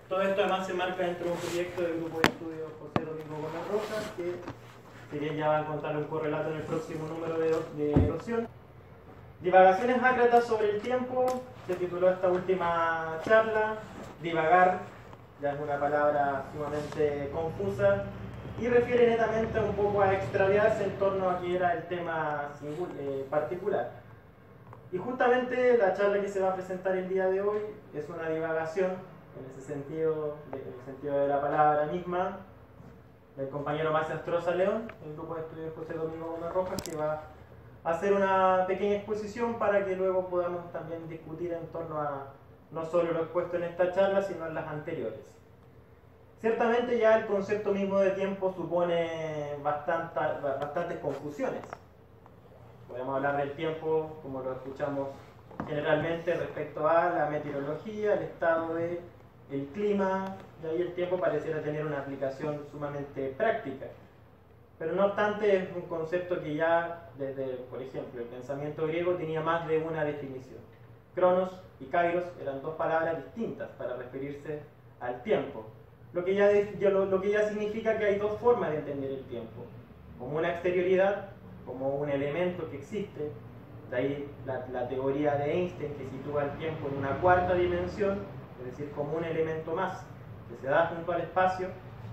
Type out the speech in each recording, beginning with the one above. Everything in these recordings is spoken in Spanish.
Todo esto además se marca dentro de un proyecto del grupo de estudio José Domingo Gómez Rojas, que si bien ya va a encontrar un correlato en el próximo número de erosión. Divagaciones ácratas sobre el tiempo, se tituló esta última charla. Divagar ya es una palabra sumamente confusa y refiere netamente un poco a extraviarse en torno a que era el tema particular. Y justamente la charla que se va a presentar el día de hoy es una divagación, en ese sentido, en el sentido de la palabra misma, del compañero Maciastroza León, el grupo de estudios José Domingo Gómez Rojas, que va a hacer una pequeña exposición para que luego podamos también discutir en torno a no solo lo expuesto en esta charla, sino en las anteriores. Ciertamente ya el concepto mismo de tiempo supone bastantes confusiones. Podemos hablar del tiempo, como lo escuchamos generalmente, respecto a la meteorología, el estado del clima, y ahí el tiempo pareciera tener una aplicación sumamente práctica. Pero no obstante, es un concepto que ya desde, por ejemplo, el pensamiento griego tenía más de una definición. Cronos y kairos eran dos palabras distintas para referirse al tiempo, lo que ya significa que hay dos formas de entender el tiempo: como una exterioridad, como un elemento que existe. De ahí la teoría de Einstein, que sitúa el tiempo en una cuarta dimensión, es decir, como un elemento más que se da junto al espacio.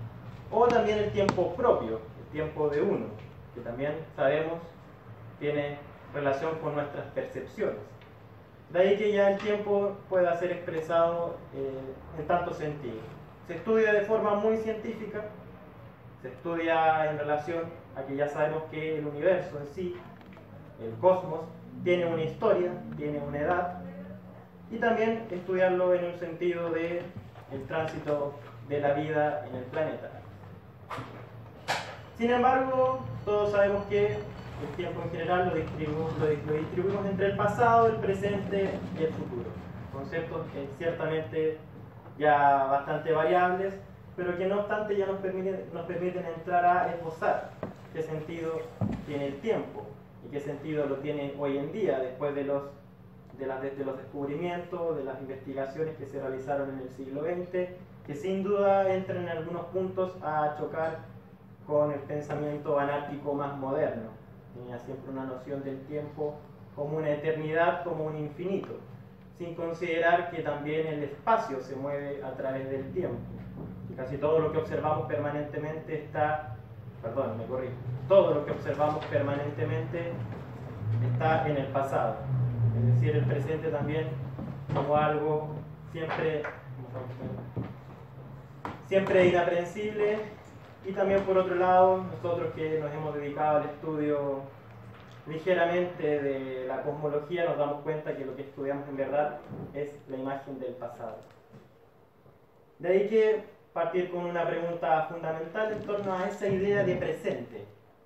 O también el tiempo propio, el tiempo de uno, que también sabemos tiene relación con nuestras percepciones. De ahí que ya el tiempo pueda ser expresado en tantos sentidos. Se estudia de forma muy científica, se estudia en relación a que ya sabemos que el universo en sí, el cosmos, tiene una historia, tiene una edad, y también estudiarlo en un sentido de el tránsito de la vida en el planeta. Sin embargo, todos sabemos que el tiempo en general lo distribuimos entre el pasado, el presente y el futuro. Conceptos que ciertamente ya bastante variables, pero que no obstante ya nos permiten entrar a esbozar qué sentido tiene el tiempo y qué sentido lo tiene hoy en día, después de los descubrimientos, de las investigaciones que se realizaron en el siglo XX, que sin duda entran en algunos puntos a chocar con el pensamiento anárquico más moderno. Tenía siempre una noción del tiempo como una eternidad, como un infinito, sin considerar que también el espacio se mueve a través del tiempo. Y casi todo lo que observamos permanentemente todo lo que observamos permanentemente está en el pasado. Es decir, el presente también como algo siempre inaprensible. Y también por otro lado, nosotros que nos hemos dedicado al estudio ligeramente de la cosmología, nos damos cuenta que lo que estudiamos en verdad es la imagen del pasado. De ahí que partir con una pregunta fundamental en torno a esa idea de presente,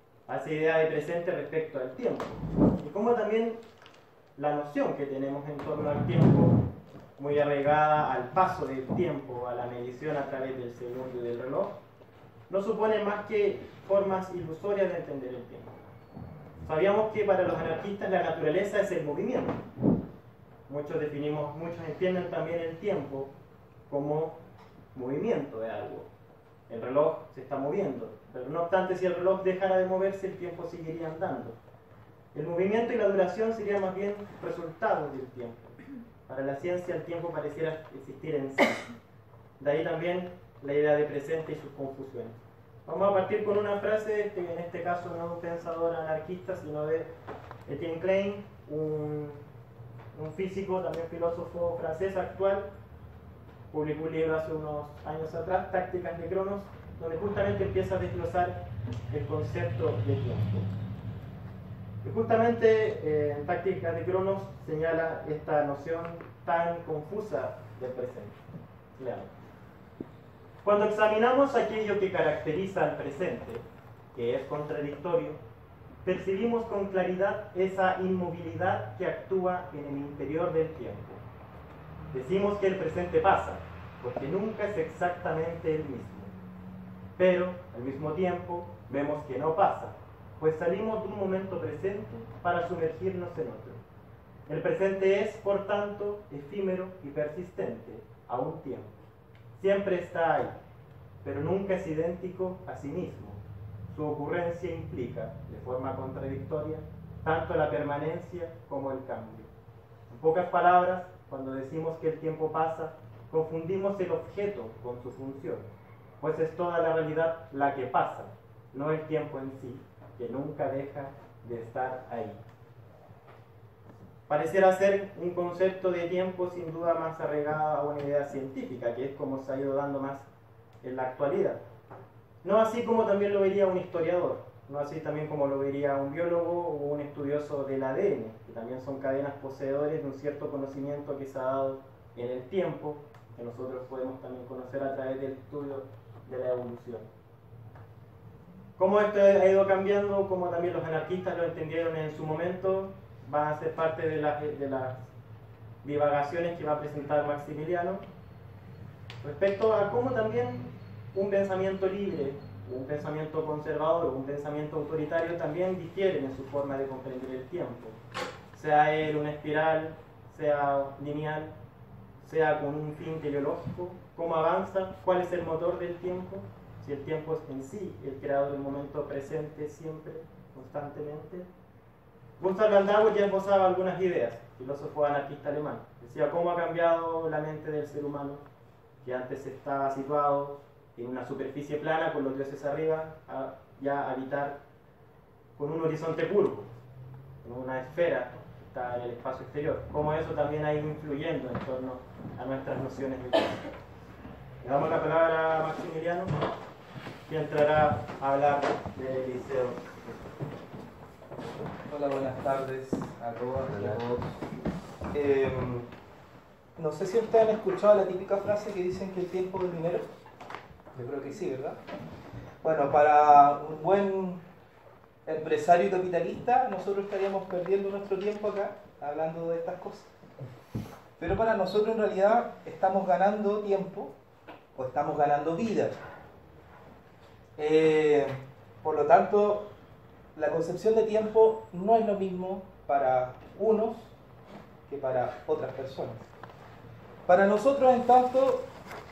respecto al tiempo, y cómo también la noción que tenemos en torno al tiempo, muy arraigada al paso del tiempo, a la medición a través del segundo y del reloj, no supone más que formas ilusorias de entender el tiempo. Sabíamos que para los anarquistas la naturaleza es el movimiento. Muchos entienden también el tiempo como movimiento de algo. El reloj se está moviendo, pero no obstante, si el reloj dejara de moverse, el tiempo seguiría andando. El movimiento y la duración serían más bien resultados del tiempo. Para la ciencia el tiempo pareciera existir en sí. De ahí también la idea de presente y sus confusiones. Vamos a partir con una frase, en este caso no de un pensador anarquista, sino de Etienne Klein, un físico, también filósofo francés actual. Publicó un libro hace unos años atrás, Tácticas de Cronos, donde justamente empieza a desglosar el concepto de tiempo. Y justamente en Tácticas de Cronos señala esta noción tan confusa del presente. Claro. Cuando examinamos aquello que caracteriza al presente, que es contradictorio, percibimos con claridad esa inmovilidad que actúa en el interior del tiempo. Decimos que el presente pasa, porque nunca es exactamente el mismo. Pero, al mismo tiempo, vemos que no pasa, pues salimos de un momento presente para sumergirnos en otro. El presente es, por tanto, efímero y persistente a un tiempo. siempre está ahí, pero nunca es idéntico a sí mismo. Su ocurrencia implica, de forma contradictoria, tanto la permanencia como el cambio. En pocas palabras, cuando decimos que el tiempo pasa, confundimos el objeto con su función, pues es toda la realidad la que pasa, no el tiempo en sí, que nunca deja de estar ahí. Pareciera ser un concepto de tiempo sin duda más arraigado a una idea científica, que es como se ha ido dando más en la actualidad. No así como también lo vería un historiador, no así también como lo vería un biólogo o un estudioso del ADN, que también son cadenas poseedores de un cierto conocimiento que se ha dado en el tiempo, que nosotros podemos también conocer a través del estudio de la evolución. Cómo esto ha ido cambiando, como también los anarquistas lo entendieron en su momento, van a ser parte de las divagaciones que va a presentar Maximiliano, respecto a cómo también un pensamiento libre, un pensamiento conservador o un pensamiento autoritario también difieren en su forma de comprender el tiempo, sea él una espiral, sea lineal, sea con un fin teleológico, cómo avanza, cuál es el motor del tiempo, si el tiempo es en sí el creador del momento presente siempre, constantemente. Gustav Landauer ya esbozaba algunas ideas, filósofo anarquista alemán. Decía cómo ha cambiado la mente del ser humano, que antes estaba situado en una superficie plana con los dioses arriba, a ya habitar con un horizonte curvo, en una esfera que está en el espacio exterior. Cómo eso también ha ido influyendo en torno a nuestras nociones de tiempo. Le damos la palabra a Maximiliano, que entrará a hablar del Liceo. Hola, buenas tardes a todas y a todos. No sé si ustedes han escuchado la típica frase que dicen que el tiempo es dinero. Yo creo que sí, ¿verdad? Bueno, para un buen empresario y capitalista, nosotros estaríamos perdiendo nuestro tiempo acá hablando de estas cosas. Pero para nosotros en realidad estamos ganando tiempo o estamos ganando vida. Por lo tanto, la concepción de tiempo no es lo mismo para unos que para otras personas. Para nosotros, en tanto,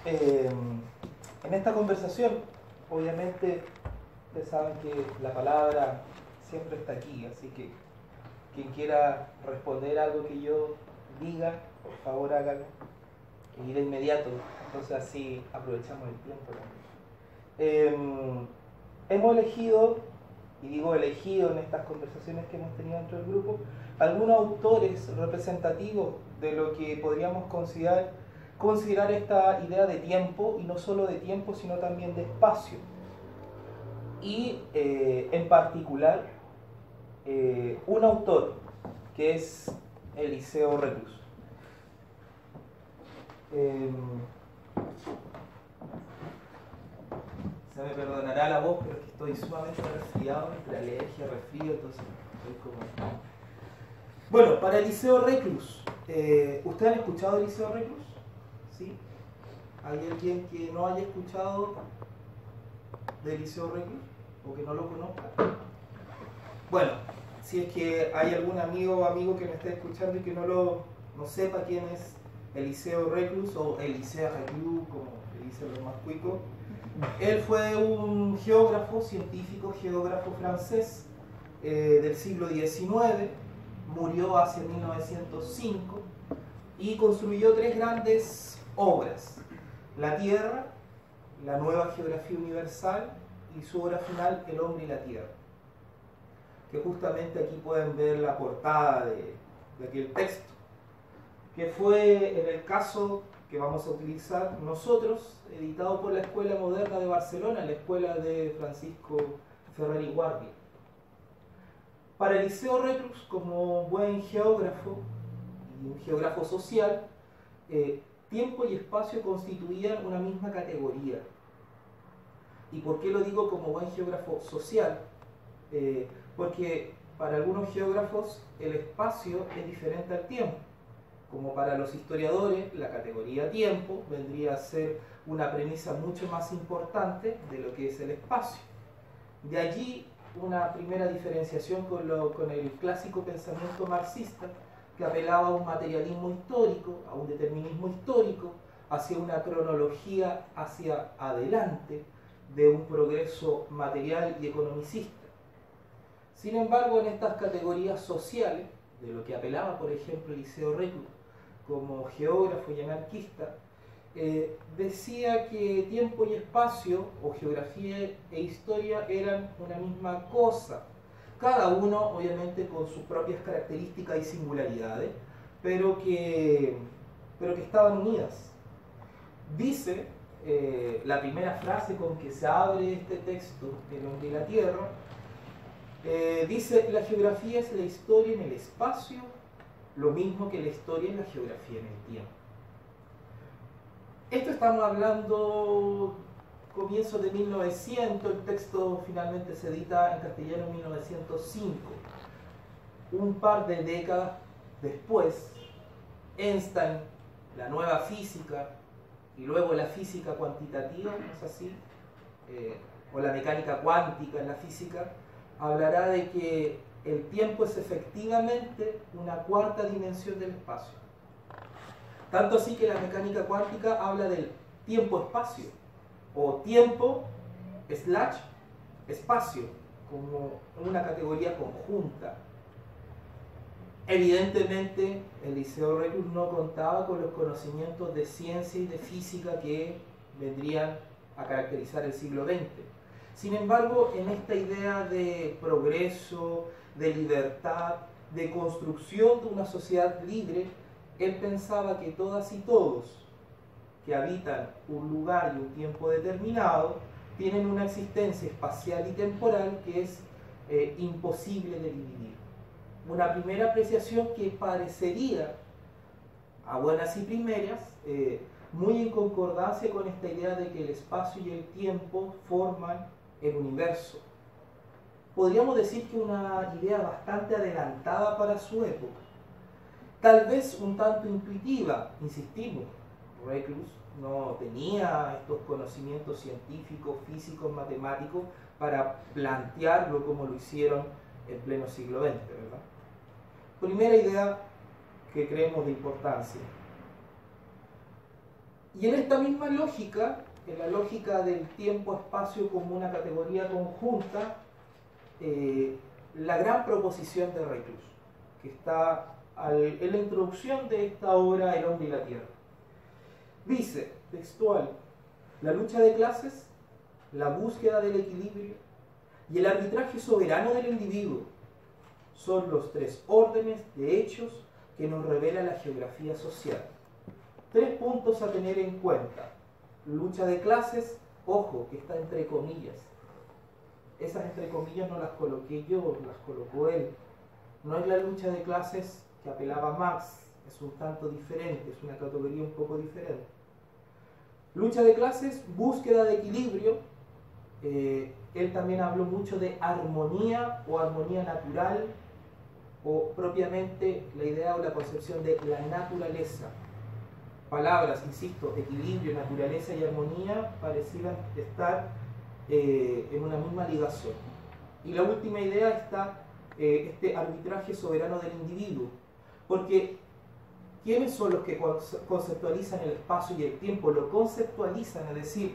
en esta conversación, obviamente, ustedes saben que la palabra siempre está aquí, así que quien quiera responder algo que yo diga, por favor hágalo, y de inmediato, entonces así aprovechamos el tiempo también. Hemos elegido, y digo elegido en estas conversaciones que hemos tenido dentro del grupo, algunos autores representativos de lo que podríamos considerar esta idea de tiempo, y no solo de tiempo, sino también de espacio. Y en particular, un autor que es Eliseo Reclus. Se me perdonará la voz, pero es que estoy sumamente resfriado, entre alergia, resfrío, entonces estoy como... Bueno, para Eliseo Reclus, ¿ustedes han escuchado a Eliseo Reclus? ¿Sí? ¿Hay alguien que no haya escuchado de Eliseo Reclus o que no lo conozca? Bueno, si es que hay algún amigo o amigo que me esté escuchando y que no sepa quién es Eliseo Reclus o Eliseo Reclus, como le dicen los más cuicos, él fue un geógrafo, científico, geógrafo francés del siglo XIX, murió hacia 1905 y construyó tres grandes obras: La Tierra, la Nueva Geografía Universal y su obra final, El Hombre y la Tierra, que justamente aquí pueden ver la portada de aquel texto, que fue, en el caso que vamos a utilizar nosotros, editado por la Escuela Moderna de Barcelona, la escuela de Francisco Ferrer y Guardia. Para Eliseo Reclus, como buen geógrafo y un geógrafo social, tiempo y espacio constituían una misma categoría. ¿Y por qué lo digo como buen geógrafo social? Porque para algunos geógrafos el espacio es diferente al tiempo. Como para los historiadores, la categoría tiempo vendría a ser una premisa mucho más importante de lo que es el espacio. De allí una primera diferenciación con el clásico pensamiento marxista, que apelaba a un materialismo histórico, a un determinismo histórico, hacia una cronología hacia adelante de un progreso material y economicista. Sin embargo, en estas categorías sociales, de lo que apelaba, por ejemplo, Eliseo Reclus como geógrafo y anarquista, decía que tiempo y espacio, o geografía e historia, eran una misma cosa, cada uno obviamente con sus propias características y singularidades, pero que estaban unidas. Dice la primera frase con que se abre este texto, El hombre y la tierra, dice: la geografía es la historia en el espacio, lo mismo que la historia es la geografía en el tiempo. Esto estamos hablando comienzos de 1900, el texto finalmente se edita en castellano en 1905. Un par de décadas después, Einstein, la nueva física, y luego la física cuantitativa, ¿no es así? O la mecánica cuántica en la física, hablará de que el tiempo es efectivamente una cuarta dimensión del espacio. Tanto así que la mecánica cuántica habla del tiempo-espacio, o tiempo/espacio, como una categoría conjunta. Evidentemente, Eliseo Reclus no contaba con los conocimientos de ciencia y de física que vendrían a caracterizar el siglo XX. Sin embargo, en esta idea de progreso, de libertad, de construcción de una sociedad libre, él pensaba que todas y todos que habitan un lugar y un tiempo determinado tienen una existencia espacial y temporal que es imposible de dividir. Una primera apreciación que parecería, a buenas y primeras, muy en concordancia con esta idea de que el espacio y el tiempo forman el universo. Podríamos decir que una idea bastante adelantada para su época. Tal vez un tanto intuitiva, insistimos. Reclus no tenía estos conocimientos científicos, físicos, matemáticos para plantearlo como lo hicieron en pleno siglo XX, ¿verdad? Primera idea que creemos de importancia. Y en esta misma lógica, en la lógica del tiempo-espacio como una categoría conjunta, la gran proposición de Reclus, que está en la introducción de esta obra El hombre y la tierra. Dice, textual: la lucha de clases, la búsqueda del equilibrio y el arbitraje soberano del individuo son los tres órdenes de hechos que nos revela la geografía social. 3 puntos a tener en cuenta. Lucha de clases, ojo, que está entre comillas. Esas entre comillas no las coloqué yo, las colocó él. No es la lucha de clases que apelaba Marx, es un tanto diferente, es una categoría un poco diferente. Lucha de clases, búsqueda de equilibrio. Él también habló mucho de armonía o armonía natural, o propiamente la idea o la concepción de la naturaleza. Palabras, insisto, equilibrio, naturaleza y armonía parecieran estar en una misma ligación. Y la última idea está este arbitraje soberano del individuo, porque ¿quiénes son los que conceptualizan el espacio y el tiempo? Lo conceptualizan, es decir,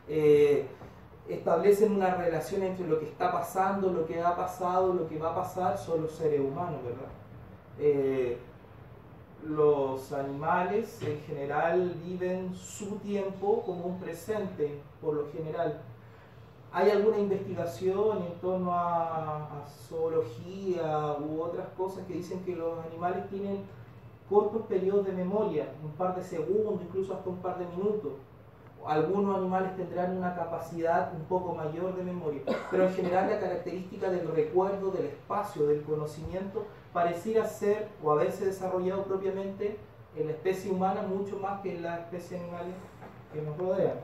establecen una relación entre lo que está pasando, lo que ha pasado, lo que va a pasar. Son los seres humanos, ¿verdad? Los animales en general viven su tiempo como un presente, por lo general. Hay alguna investigación en torno a zoología u otras cosas que dicen que los animales tienen cortos periodos de memoria, un par de segundos, incluso hasta un par de minutos. Algunos animales tendrán una capacidad un poco mayor de memoria, pero en general la característica del recuerdo, del espacio, del conocimiento, pareciera ser o haberse desarrollado propiamente en la especie humana mucho más que en las especies animales que nos rodean.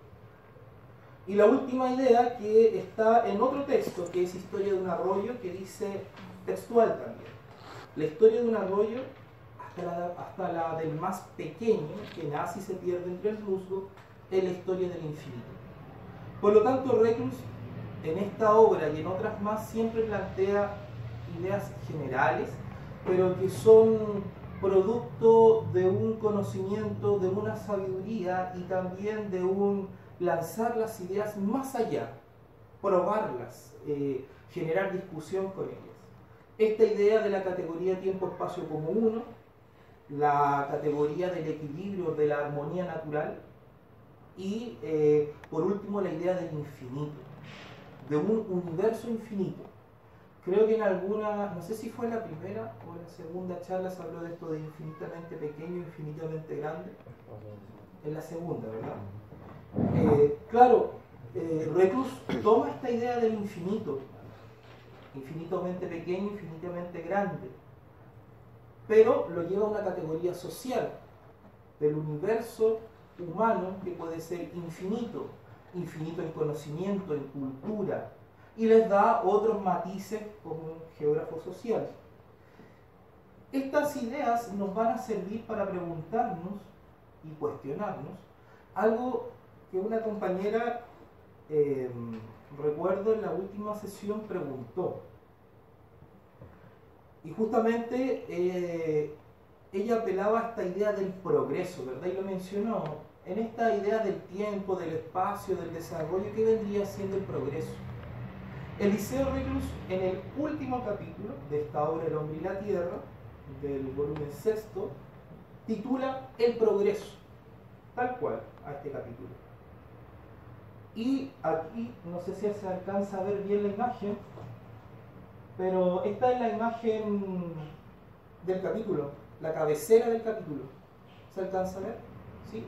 Y la última idea, que está en otro texto, que es Historia de un arroyo, que dice textual también: la historia de un arroyo, hasta la del más pequeño, que nace y se pierde entre el musgo, es la historia del infinito. Por lo tanto, Reclus, en esta obra y en otras más, siempre plantea ideas generales, pero que son producto de un conocimiento, de una sabiduría y también de un lanzar las ideas más allá, probarlas, generar discusión con ellas. Esta idea de la categoría tiempo-espacio como uno, la categoría del equilibrio, de la armonía natural y por último la idea del infinito, de un universo infinito. Creo que en alguna, no sé si fue la primera o la segunda charla se habló de esto de infinitamente pequeño, infinitamente grande. En la segunda, ¿verdad? Claro, Reclus toma esta idea del infinito, infinitamente pequeño, infinitamente grande, pero lo lleva a una categoría social, del universo humano que puede ser infinito, infinito en conocimiento, en cultura, y les da otros matices como un geógrafo social. Estas ideas nos van a servir para preguntarnos y cuestionarnos algo que una compañera, recuerdo en la última sesión, preguntó. Y justamente ella apelaba a esta idea del progreso, ¿verdad? Y lo mencionó. En esta idea del tiempo, del espacio, del desarrollo, ¿qué vendría siendo el progreso? Eliseo Reclus, en el último capítulo de esta obra El hombre y la tierra, del volumen 6, titula El progreso, tal cual, a este capítulo. Y aquí, no sé si se alcanza a ver bien la imagen, pero esta es la imagen del capítulo, la cabecera del capítulo. ¿Se alcanza a ver? ¿Sí?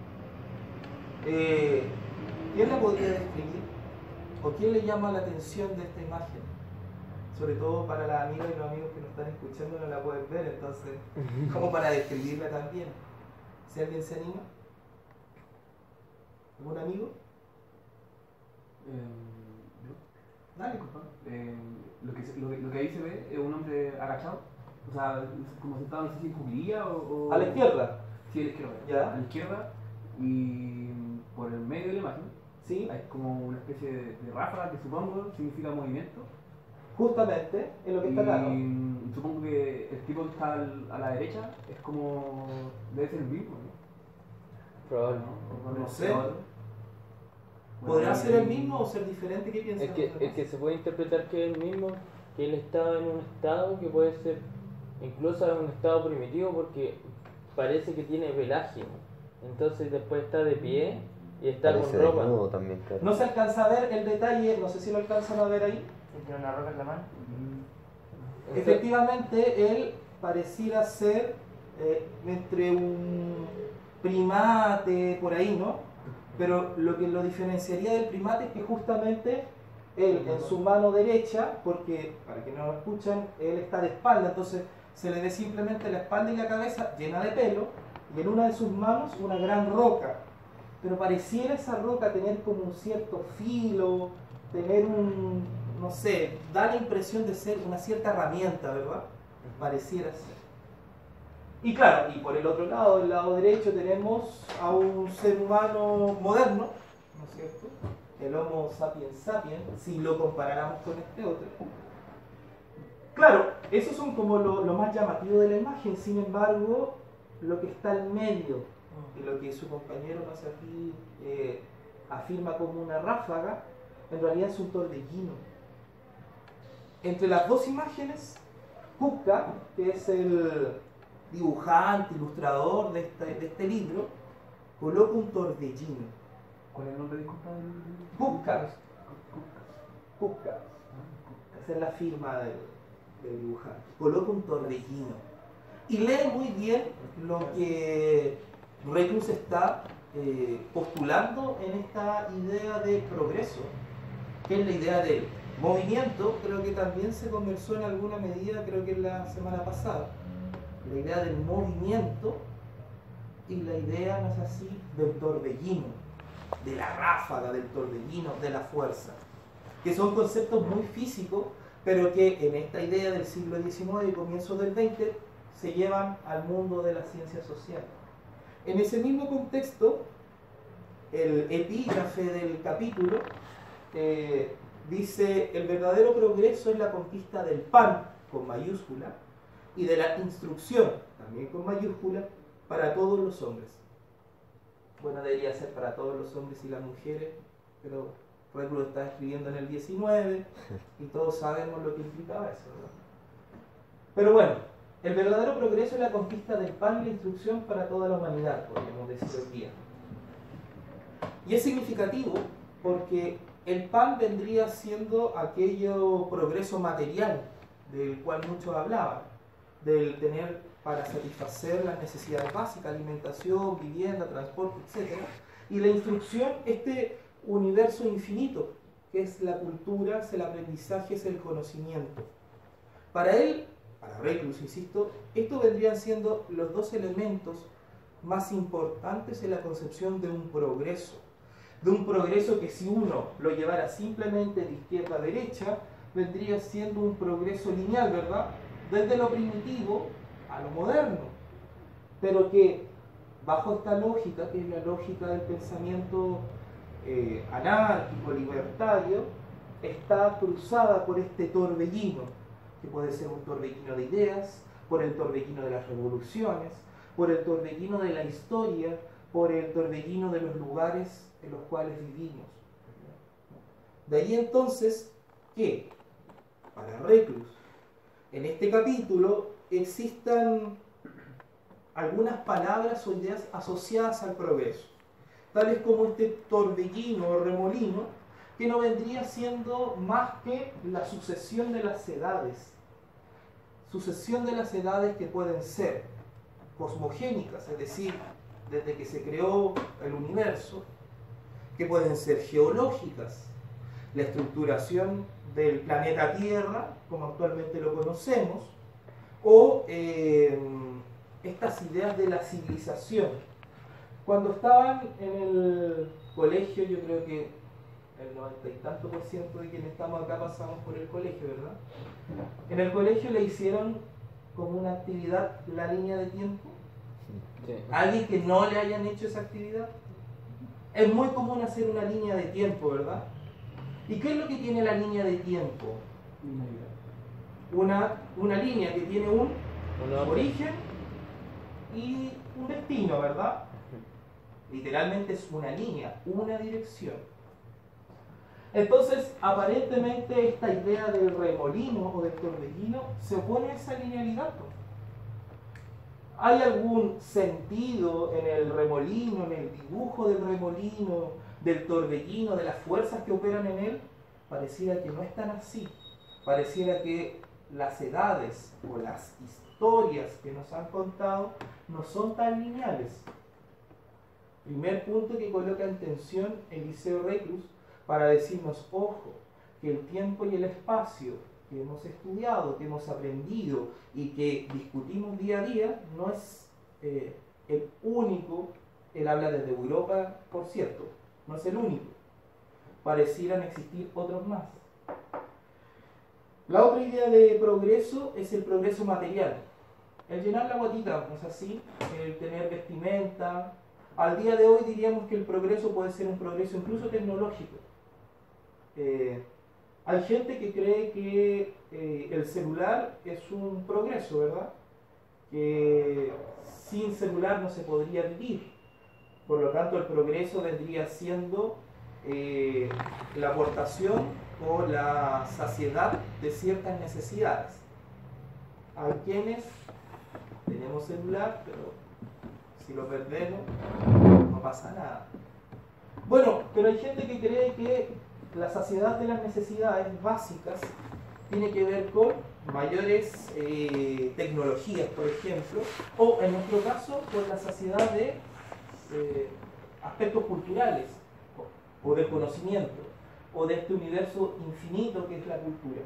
¿Quién la podría describir? ¿O quién le llama la atención de esta imagen? Sobre todo para las amigas y los amigos que nos están escuchando no la pueden ver, entonces, como para describirla también. Si alguien se anima. ¿Algún amigo? Dale, lo que ahí se ve es un hombre agachado, o sea, como sentado, no sé si en cuclilla o... A la izquierda. Sí, a la izquierda. ¿Ya? A la izquierda, y por el medio de la imagen ¿Sí? hay como una especie de ráfaga que supongo significa movimiento. Justamente, es lo que está acá, ¿no? Y supongo que el tipo que está a la derecha es como... debe ser el mismo, ¿no? Probable. No sé. ¿Podrá ser el mismo o ser diferente? ¿Qué piensas? Es que se puede interpretar que es el mismo, que él estaba en un estado que puede ser incluso en un estado primitivo porque parece que tiene pelaje, ¿no? Entonces después está de pie y está Parece con ropa. desnudo también, claro. No se alcanza a ver el detalle, no sé si lo alcanzan a ver ahí. ¿Tiene una roca en la mano? Efectivamente, él pareciera ser entre un primate por ahí, ¿no? Pero lo que lo diferenciaría del primate es que justamente él en su mano derecha, porque para que no lo escuchan, él está de espalda, entonces se le ve simplemente la espalda y la cabeza llena de pelo y en una de sus manos una gran roca. Pero pareciera esa roca tener como un cierto filo, tener un, no sé, da la impresión de ser una cierta herramienta, ¿verdad? Pareciera ser. Y claro, y por el otro lado, del lado derecho, tenemos a un ser humano moderno, ¿no es cierto? El Homo sapiens sapiens, si lo comparáramos con este otro. Claro, esos son como lo más llamativo de la imagen, sin embargo, lo que está en medio, y lo que su compañero más aquí afirma como una ráfaga, en realidad es un torbellino. Entre las dos imágenes, Kupka, que es el dibujante, ilustrador de este libro, coloca un torbellino. ¿Cuál es el nombre, disculpa? Kupka. Kupka. Esa es la firma del dibujante. Coloca un torbellino. Y lee muy bien lo que Reclus está postulando en esta idea de progreso, que es la idea del movimiento. Creo que también se conversó en alguna medida, creo que en la semana pasada, la idea del movimiento y la idea, no es así, del torbellino, de la ráfaga, del torbellino, de la fuerza, que son conceptos muy físicos, pero que en esta idea del siglo XIX y comienzos del XX se llevan al mundo de la ciencia social. En ese mismo contexto, el epígrafe del capítulo dice: el verdadero progreso es la conquista del pan, con mayúscula, y de la instrucción, también con mayúscula, para todos los hombres. Bueno, debería ser para todos los hombres y las mujeres, pero Reclus está escribiendo en el 19 y todos sabemos lo que implicaba eso, ¿verdad? Pero bueno, el verdadero progreso es la conquista del pan y la instrucción para toda la humanidad, podríamos decir hoy día. Y es significativo porque el pan vendría siendo aquello progreso material del cual muchos hablaban, del tener para satisfacer las necesidades básicas, alimentación, vivienda, transporte, etc. Y la instrucción, este universo infinito, que es la cultura, es el aprendizaje, es el conocimiento. Para él, para Reclus, insisto, estos vendrían siendo los dos elementos más importantes en la concepción de un progreso. De un progreso que si uno lo llevara simplemente de izquierda a derecha, vendría siendo un progreso lineal, ¿verdad? Desde lo primitivo a lo moderno. Pero que bajo esta lógica, que es la lógica del pensamiento anárquico, libertario, está cruzada por este torbellino, que puede ser un torbellino de ideas, por el torbellino de las revoluciones, por el torbellino de la historia, por el torbellino de los lugares en los cuales vivimos. De ahí entonces que, para Reclus, en este capítulo existan algunas palabras o ideas asociadas al progreso, tales como este torbellino o remolino, que no vendría siendo más que la sucesión de las edades. Sucesión de las edades que pueden ser cosmogénicas, es decir, desde que se creó el universo, que pueden ser geológicas, la estructuración del planeta Tierra, como actualmente lo conocemos, o estas ideas de la civilización. Cuando estaban en el colegio, yo creo que el 90 y tanto por ciento de quienes estamos acá pasamos por el colegio, ¿verdad? En el colegio le hicieron como una actividad la línea de tiempo. Sí. ¿Alguien que no le hayan hecho esa actividad? Es muy común hacer una línea de tiempo, ¿verdad? ¿Y qué es lo que tiene la línea de tiempo? Una línea que tiene un origen y un destino, ¿verdad? Literalmente es una línea, una dirección. Entonces, aparentemente esta idea del remolino o del torbellino se opone a esa linealidad, ¿no? ¿Hay algún sentido en el remolino, en el dibujo del remolino, del torbellino, de las fuerzas que operan en él? Pareciera que no es tan así. Pareciera que las edades o las historias que nos han contado no son tan lineales. Primer punto que coloca en tensión Eliseo Reclus para decirnos, ojo, que el tiempo y el espacio que hemos estudiado, que hemos aprendido y que discutimos día a día, no es el único. Él habla desde Europa, por cierto, no es el único. Parecieran existir otros más. La otra idea de progreso es el progreso material. El llenar la guatita, ¿no es así? El tener vestimenta. Al día de hoy diríamos que el progreso puede ser un progreso incluso tecnológico. Hay gente que cree que el celular es un progreso, ¿verdad? Que sin celular no se podría vivir. Por lo tanto, el progreso vendría siendo la aportación o la saciedad de ciertas necesidades. Hay quienes tenemos celular, pero si lo perdemos, no pasa nada. Bueno, pero hay gente que cree que la saciedad de las necesidades básicas tiene que ver con mayores tecnologías, por ejemplo, o en nuestro caso, con la saciedad de aspectos culturales, o del conocimiento, o de este universo infinito que es la cultura.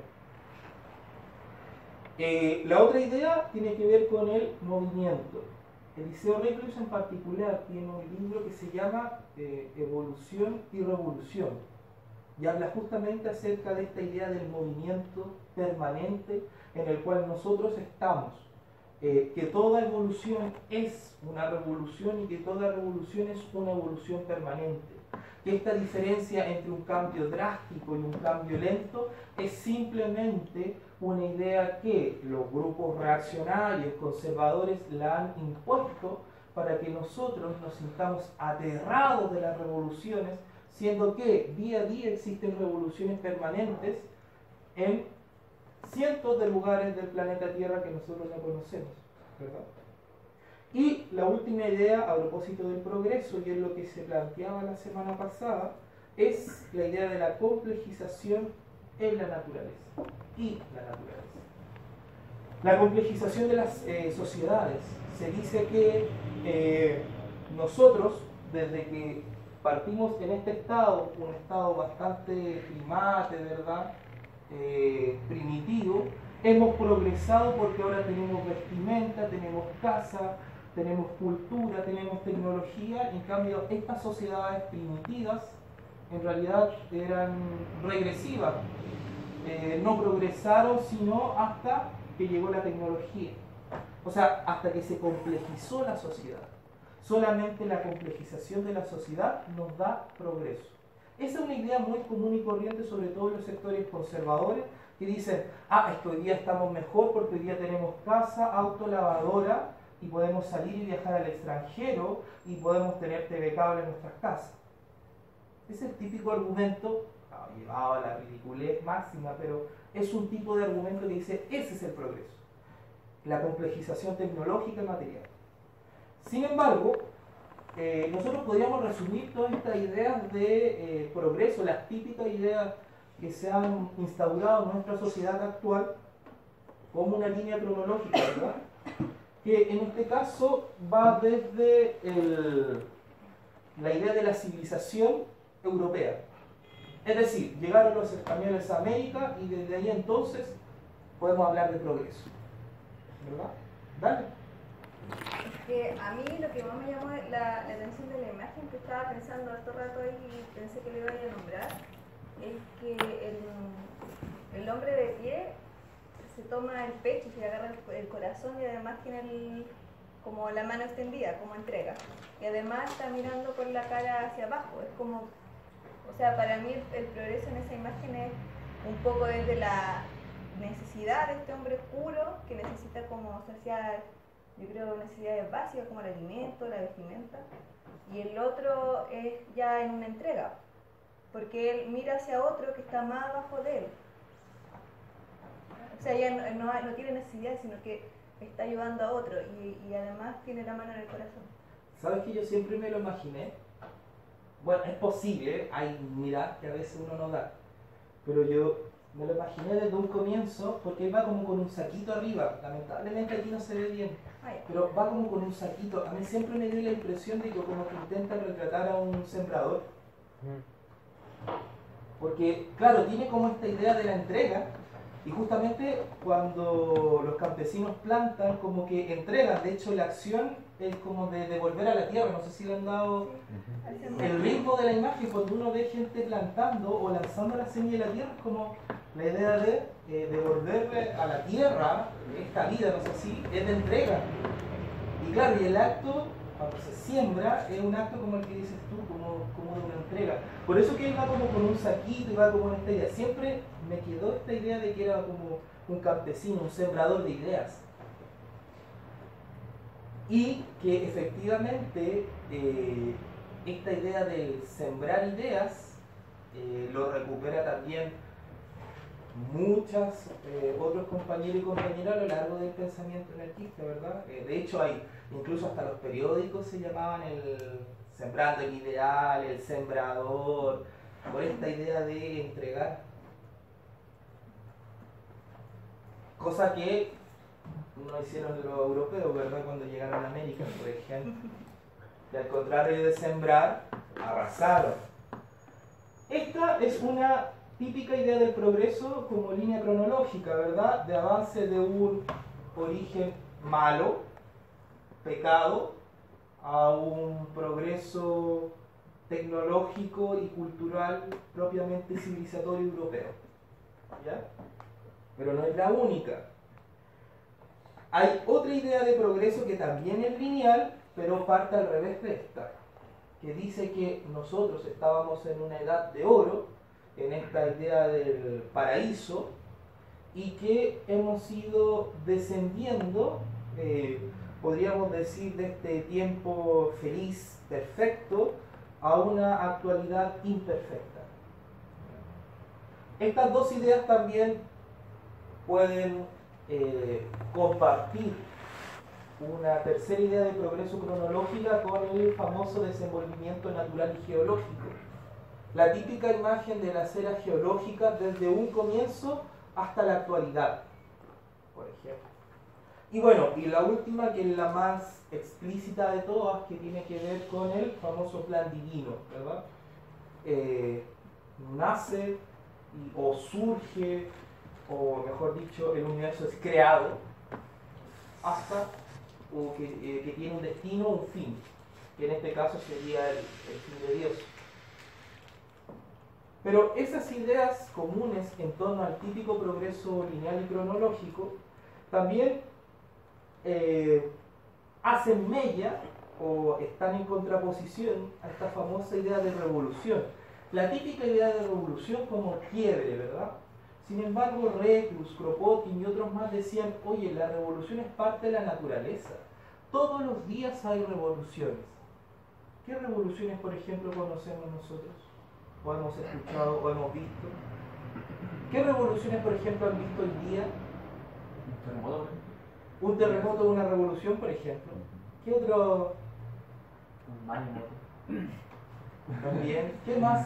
La otra idea tiene que ver con el movimiento. Eliseo Reclus en particular tiene un libro que se llama Evolución y Revolución, y habla justamente acerca de esta idea del movimiento permanente en el cual nosotros estamos, que toda evolución es una revolución y que toda revolución es una evolución permanente, que esta diferencia entre un cambio drástico y un cambio lento es simplemente una idea que los grupos reaccionarios, conservadores, la han impuesto para que nosotros nos sintamos aterrados de las revoluciones, siendo que día a día existen revoluciones permanentes en cientos de lugares del planeta Tierra que nosotros no conocemos, ¿verdad? Y la última idea a propósito del progreso, y es lo que se planteaba la semana pasada, es la idea de la complejización en la naturaleza y la naturaleza. La complejización de las sociedades. Se dice que nosotros, desde que partimos en este estado, un estado bastante primate, ¿verdad? Primitivo, hemos progresado porque ahora tenemos vestimenta, tenemos casa, tenemos cultura, tenemos tecnología. En cambio, estas sociedades primitivas en realidad eran regresivas, no progresaron sino hasta que llegó la tecnología, o sea, hasta que se complejizó la sociedad. Solamente la complejización de la sociedad nos da progreso. Esa es una idea muy común y corriente, sobre todo en los sectores conservadores, que dicen, es que hoy día estamos mejor porque hoy día tenemos casa, auto, lavadora, y podemos salir y viajar al extranjero, y podemos tener TV cable en nuestras casas. Es el típico argumento, llevado a la ridiculez máxima, pero es un tipo de argumento que dice, ese es el progreso, la complejización tecnológica y material. Sin embargo, nosotros podríamos resumir todas estas ideas de progreso, las típicas ideas que se han instaurado en nuestra sociedad actual, como una línea cronológica, ¿verdad? Que en este caso va desde la idea de la civilización europea. Es decir, llegaron los españoles a América y desde ahí entonces podemos hablar de progreso. ¿Verdad? Dale. Es que a mí lo que más me llamó la atención de la imagen, que estaba pensando harto rato ahí y pensé que le iba a nombrar, es que el hombre de pie se toma el pecho, se agarra el corazón y además tiene como la mano extendida, como entrega. Y además está mirando por la cara hacia abajo. Es como, o sea, para mí el progreso en esa imagen es un poco desde la necesidad de este hombre puro que necesita como saciar, yo creo, necesidades básicas como el alimento, la vestimenta. Y el otro es ya en una entrega, porque él mira hacia otro que está más abajo de él. O sea, ya no tiene necesidad, sino que está ayudando a otro y además tiene la mano en el corazón. ¿Sabes que yo siempre me lo imaginé? Bueno, es posible, hay miradas que a veces uno no da, pero yo me lo imaginé desde un comienzo porque él va como con un saquito arriba. Lamentablemente aquí no se ve bien, pero va como con un saquito. A mí siempre me dio la impresión de que como que intentan retratar a un sembrador. Porque, claro, tiene como esta idea de la entrega. Y justamente cuando los campesinos plantan, como que entregan. De hecho, la acción es como de devolver a la tierra. No sé si le han dado el ritmo de la imagen. Cuando uno ve gente plantando o lanzando la semilla de la tierra, es como la idea de devolverle a la tierra esta vida, no sé si, es de entrega. Y claro, y el acto, cuando se siembra, es un acto como el que dices tú, como de una entrega. Por eso que él va como con un saquito y va como en esta idea. Siempre me quedó esta idea de que era como un campesino, un sembrador de ideas. Y que efectivamente esta idea del sembrar ideas lo recupera también muchos otros compañeros y compañeras a lo largo del pensamiento anarquista, ¿verdad? De hecho, hay incluso hasta los periódicos se llamaban el sembrando el ideal, el sembrador, por esta idea de entregar. Cosa que no hicieron los europeos, ¿verdad? Cuando llegaron a América, por ejemplo. Y al contrario de sembrar, arrasaron. Esta es una típica idea del progreso como línea cronológica, ¿verdad? De avance de un origen malo, pecado, a un progreso tecnológico y cultural propiamente civilizatorio europeo. ¿Ya? Pero no es la única. Hay otra idea de progreso que también es lineal, pero parte al revés de esta, que dice que nosotros estábamos en una edad de oro, en esta idea del paraíso, y que hemos ido descendiendo, podríamos decir, de este tiempo feliz, perfecto, a una actualidad imperfecta. Estas dos ideas también pueden compartir una tercera idea de progreso cronológica con el famoso desenvolvimiento natural y geológico. La típica imagen de las eras geológicas desde un comienzo hasta la actualidad, por ejemplo. Y bueno, y la última, que es la más explícita de todas, que tiene que ver con el famoso plan divino, ¿verdad? Nace o surge, o mejor dicho, el universo es creado hasta o que tiene un destino, un fin, que en este caso sería el fin de Dios. Pero esas ideas comunes en torno al típico progreso lineal y cronológico también hacen mella o están en contraposición a esta famosa idea de revolución. La típica idea de revolución como quiebre, ¿verdad? Sin embargo, Reclus, Kropotkin y otros más decían, oye, la revolución es parte de la naturaleza. Todos los días hay revoluciones. ¿Qué revoluciones, por ejemplo, conocemos nosotros? ¿O hemos escuchado o hemos visto? ¿Qué revoluciones, por ejemplo, han visto hoy día? Un terremoto. Un terremoto de una revolución, por ejemplo. ¿Qué otro? Un maremoto. También. ¿Qué más?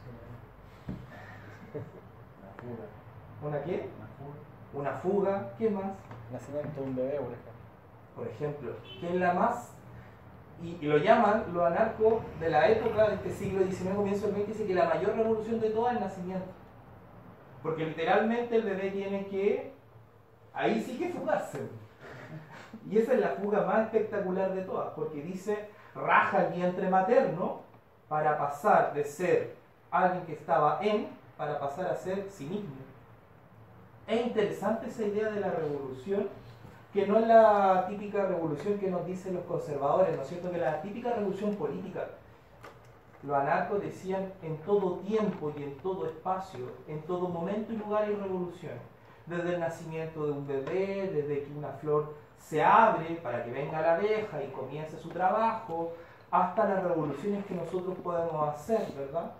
Una fuga. ¿Una qué? Una fuga. Una fuga. ¿Qué más? Nacimiento de un bebé, por ejemplo. Por ejemplo, que es la más, y lo llaman los anarcos de la época de este siglo XIX, comienzo del XX, dice que la mayor revolución de todas es el nacimiento. Porque literalmente el bebé tiene que, ahí sí que fugarse. Y esa es la fuga más espectacular de todas, porque dice, raja el vientre materno para pasar de ser alguien que estaba en, para pasar a ser sí mismo. Es interesante esa idea de la revolución, que no es la típica revolución que nos dicen los conservadores, ¿no es cierto? Que la típica revolución política, los anarcos decían, en todo tiempo y en todo espacio, en todo momento y lugar hay revolución. Desde el nacimiento de un bebé, desde que una flor se abre para que venga la abeja y comience su trabajo, hasta las revoluciones que nosotros podemos hacer, ¿verdad?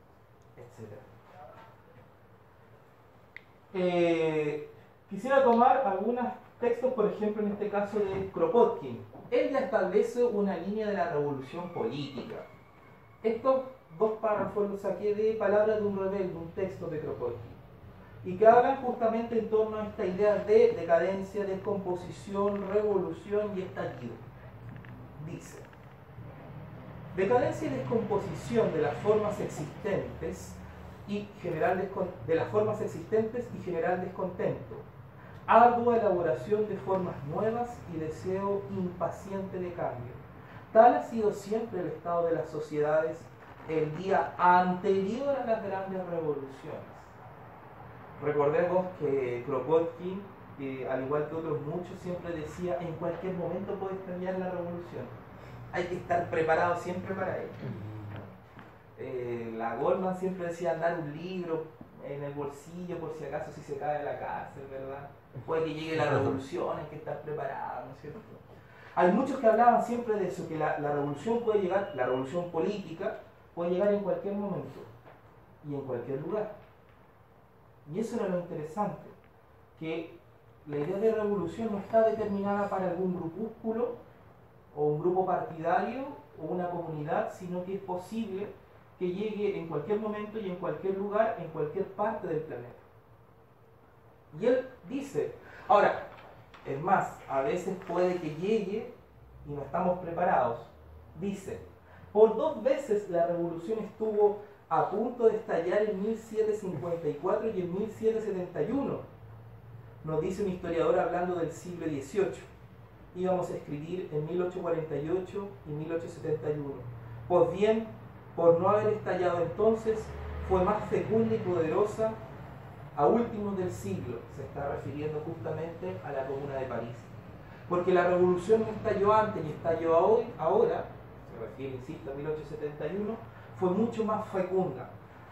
Etcétera. Quisiera tomar algunos textos, por ejemplo, en este caso de Kropotkin. Él ya establece una línea de la revolución política. Estos dos párrafos los saqué de Palabras de un rebelde, un texto de Kropotkin, y que hablan justamente en torno a esta idea de decadencia, descomposición, revolución y estallido. Dice: decadencia y descomposición de las formas existentes y general descontento, ardua elaboración de formas nuevas y deseo impaciente de cambio. Tal ha sido siempre el estado de las sociedades el día anterior a las grandes revoluciones. Recordemos que Kropotkin, al igual que otros muchos, siempre decía, en cualquier momento puede cambiar la revolución. Hay que estar preparado siempre para ello. La Goldman siempre decía andar un libro en el bolsillo por si acaso si se cae a la cárcel, ¿verdad? Puede que llegue la revolución, hay que estar preparado, ¿no es cierto? Hay muchos que hablaban siempre de eso, que la revolución puede llegar, la revolución política puede llegar en cualquier momento y en cualquier lugar. Y eso era lo interesante, que la idea de revolución no está determinada para algún grupúsculo o un grupo partidario o una comunidad, sino que es posible que llegue en cualquier momento y en cualquier lugar, en cualquier parte del planeta. Y él dice, ahora, es más, a veces puede que llegue y no estamos preparados. Dice, por 2 veces la revolución estuvo a punto de estallar en 1754 y en 1771. Nos dice un historiador hablando del siglo XVIII. Íbamos a escribir en 1848 y 1871. Pues bien, por no haber estallado entonces, fue más fecunda y poderosa a últimos del siglo. Se está refiriendo justamente a la Comuna de París. Porque la revolución no estalló antes ni estalló ahora, se refiere, insisto, a 1871, fue mucho más fecunda.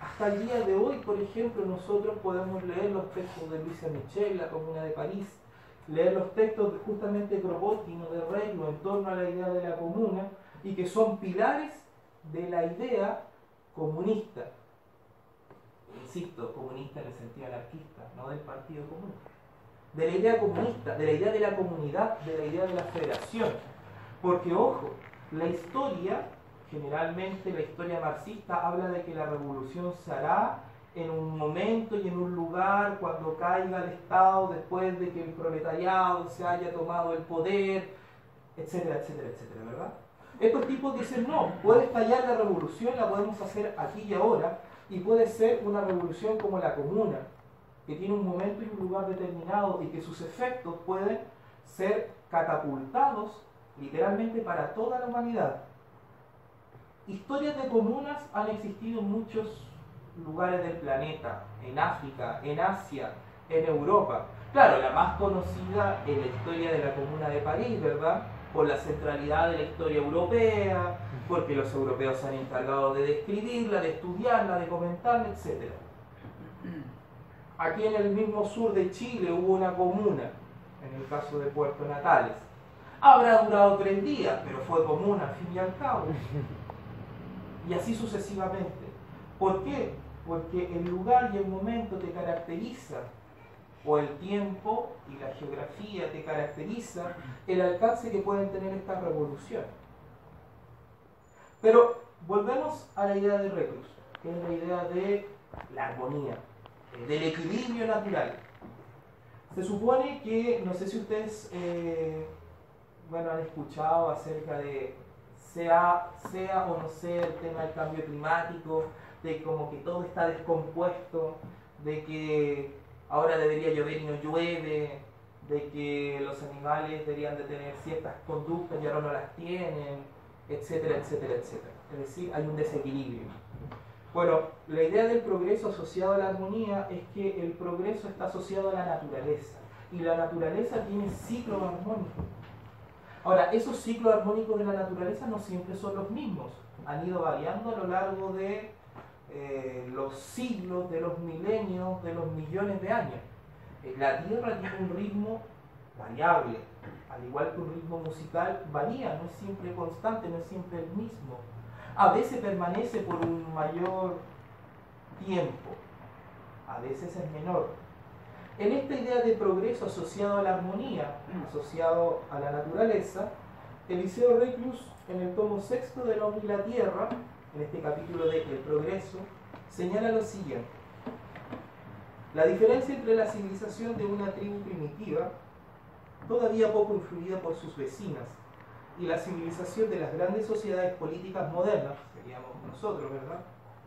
hasta el día de hoy, por ejemplo, nosotros podemos leer los textos de Luisa Michel, La Comuna de París, leer los textos justamente de Kropotkin o de Reclus en torno a la idea de la comuna, y que son pilares de la idea comunista. Insisto, comunista en el sentido anarquista, no del Partido Comunista. De la idea comunista, de la idea de la comunidad, de la idea de la federación. Porque, ojo, la historia, generalmente la historia marxista, habla de que la revolución se hará en un momento y en un lugar cuando caiga el Estado, después de que el proletariado se haya tomado el poder, etcétera, etcétera, etcétera, ¿verdad? Estos tipos dicen, no, puede estallar la revolución, la podemos hacer aquí y ahora, y puede ser una revolución como la comuna, que tiene un momento y un lugar determinado y que sus efectos pueden ser catapultados literalmente para toda la humanidad. Historias de comunas han existido en muchos lugares del planeta, en África, en Asia, en Europa. Claro, la más conocida es la historia de la Comuna de París, ¿verdad? Por la centralidad de la historia europea, porque los europeos se han encargado de describirla, de estudiarla, de comentarla, etc. Aquí en el mismo sur de Chile hubo una comuna, en el caso de Puerto Natales. Habrá durado 3 días, pero fue comuna al fin y al cabo. Y así sucesivamente. ¿Por qué? Porque el lugar y el momento te caracteriza, o el tiempo y la geografía te caracteriza el alcance que pueden tener estas revoluciones. Pero volvemos a la idea de Reclus, que es la idea de la armonía, del equilibrio natural. Se supone que, no sé si ustedes han escuchado acerca de sea o no sea el tema del cambio climático, de como que todo está descompuesto, de que ahora debería llover y no llueve, de que los animales deberían de tener ciertas conductas y ahora no las tienen, etcétera, etcétera, etcétera. Es decir, hay un desequilibrio. Bueno, la idea del progreso asociado a la armonía es que el progreso está asociado a la naturaleza, y la naturaleza tiene ciclos armónicos. Ahora, esos ciclos armónicos de la naturaleza no siempre son los mismos, han ido variando a lo largo de los siglos, de los milenios, de los millones de años. La Tierra tiene un ritmo variable, al igual que un ritmo musical varía, no es siempre constante, no es siempre el mismo. A veces permanece por un mayor tiempo, a veces es menor. En esta idea de progreso asociado a la armonía, asociado a la naturaleza, Eliseo Reclus, en el tomo 6 del Hombre y la Tierra, en este capítulo de El Progreso, señala lo siguiente: la diferencia entre la civilización de una tribu primitiva, todavía poco influida por sus vecinas, y la civilización de las grandes sociedades políticas modernas, seríamos nosotros, ¿verdad?,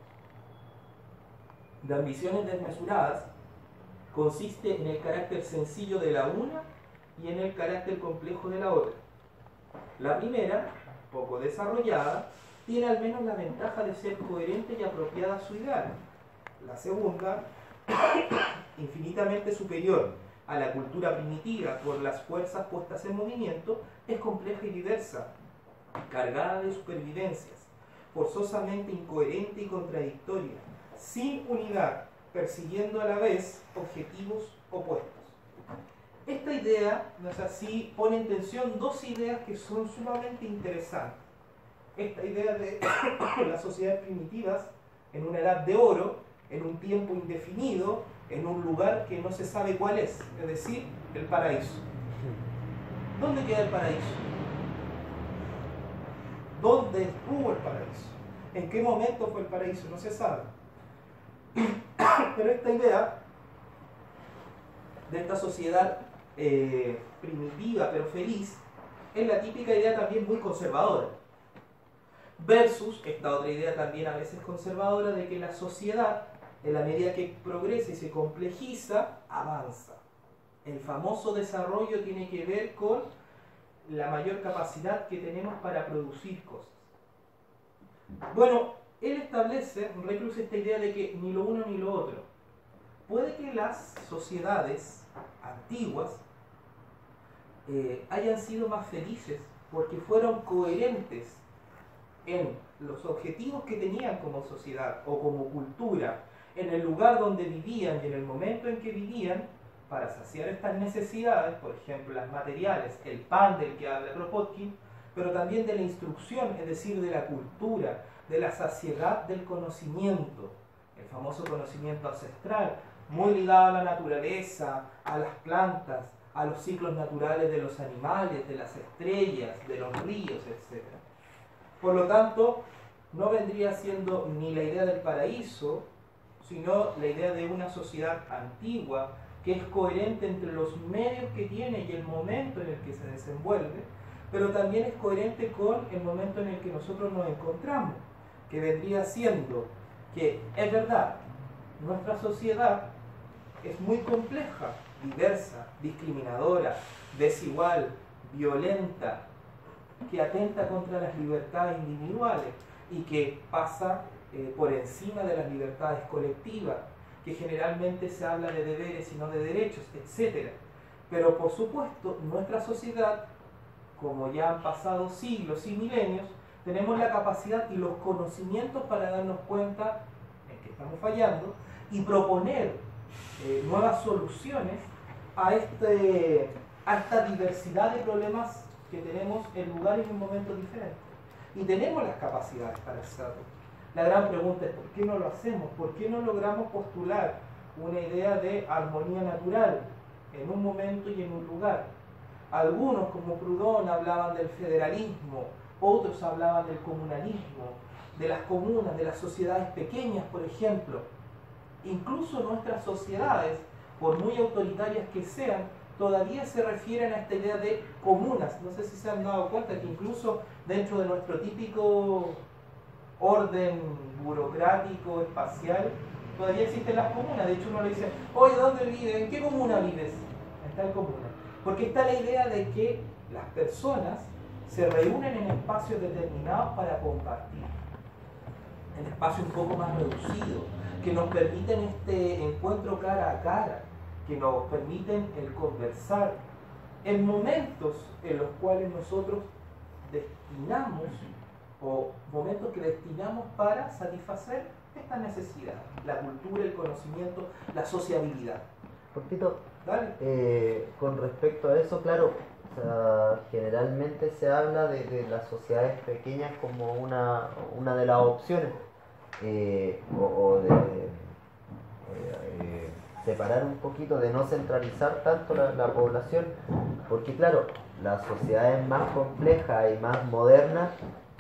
de ambiciones desmesuradas, consiste en el carácter sencillo de la una y en el carácter complejo de la otra. La primera, poco desarrollada, tiene al menos la ventaja de ser coherente y apropiada a su ideal. La segunda, infinitamente superior a la cultura primitiva por las fuerzas puestas en movimiento, es compleja y diversa, cargada de supervivencias, forzosamente incoherente y contradictoria, sin unidad, persiguiendo a la vez objetivos opuestos. Esta idea, no es así, pone en tensión dos ideas que son sumamente interesantes. Esta idea de las sociedades primitivas en una edad de oro, en un tiempo indefinido, en un lugar que no se sabe cuál es decir, el paraíso. ¿Dónde queda el paraíso? ¿Dónde estuvo el paraíso? ¿En qué momento fue el paraíso? No se sabe. Pero esta idea de esta sociedad primitiva pero feliz es la típica idea también muy conservadora, versus esta otra idea también a veces conservadora de que la sociedad, en la medida que progresa y se complejiza, avanza. El famoso desarrollo tiene que ver con la mayor capacidad que tenemos para producir cosas. Bueno, él establece, Reclus, esta idea de que ni lo uno ni lo otro. Puede que las sociedades antiguas hayan sido más felices porque fueron coherentes en los objetivos que tenían como sociedad o como cultura en el lugar donde vivían y en el momento en que vivían, para saciar estas necesidades, por ejemplo las materiales, el pan del que habla Kropotkin, pero también de la instrucción, es decir, de la cultura, de la saciedad del conocimiento, el famoso conocimiento ancestral, muy ligado a la naturaleza, a las plantas, a los ciclos naturales de los animales, de las estrellas, de los ríos, etc. Por lo tanto, no vendría siendo ni la idea del paraíso, sino la idea de una sociedad antigua que es coherente entre los medios que tiene y el momento en el que se desenvuelve, pero también es coherente con el momento en el que nosotros nos encontramos, que vendría siendo que es verdad, nuestra sociedad es muy compleja, diversa, discriminadora, desigual, violenta, que atenta contra las libertades individuales y que pasa por encima de las libertades colectivas, que generalmente se habla de deberes y no de derechos, etc. Pero por supuesto, nuestra sociedad, como ya han pasado siglos y milenios, tenemos la capacidad y los conocimientos para darnos cuenta en que estamos fallando y proponer nuevas soluciones a esta diversidad de problemas que tenemos en lugares y en momentos diferentes. Y tenemos las capacidades para hacerlo. La gran pregunta es ¿por qué no lo hacemos? ¿Por qué no logramos postular una idea de armonía natural en un momento y en un lugar? Algunos, como Proudhon, hablaban del federalismo, otros hablaban del comunalismo, de las comunas, de las sociedades pequeñas, por ejemplo. Incluso nuestras sociedades, por muy autoritarias que sean, todavía se refieren a esta idea de comunas. No sé si se han dado cuenta que incluso dentro de nuestro típico orden burocrático, espacial, todavía existen las comunas. De hecho uno le dice, oye, ¿dónde vives? ¿En qué comuna vives? En tal comuna. Porque está la idea de que las personas se reúnen en espacios determinados para compartir. En espacios un poco más reducidos, que nos permiten este encuentro cara a cara, que nos permiten el conversar, en momentos en los cuales nosotros destinamos, o momentos que destinamos para satisfacer esta necesidad, la cultura, el conocimiento, la sociabilidad. Cortito, Dale. con respecto a eso, claro, o sea, generalmente se habla de las sociedades pequeñas como una de las opciones, o de separar un poquito, de no centralizar tanto la población, porque claro, las sociedades más complejas y más modernas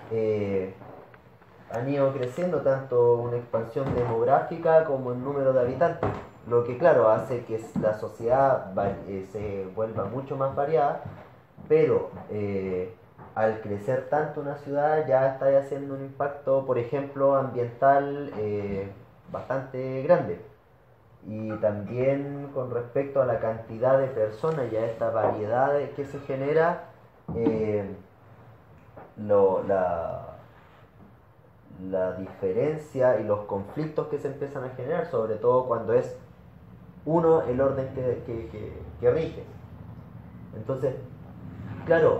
han ido creciendo tanto una expansión demográfica como en número de habitantes, lo que claro hace que la sociedad se vuelva mucho más variada, pero al crecer tanto una ciudad ya está haciendo un impacto, por ejemplo, ambiental bastante grande. Y también con respecto a la cantidad de personas y a esta variedad que se genera, la diferencia y los conflictos que se empiezan a generar, sobre todo cuando es uno el orden que rige. Entonces, claro,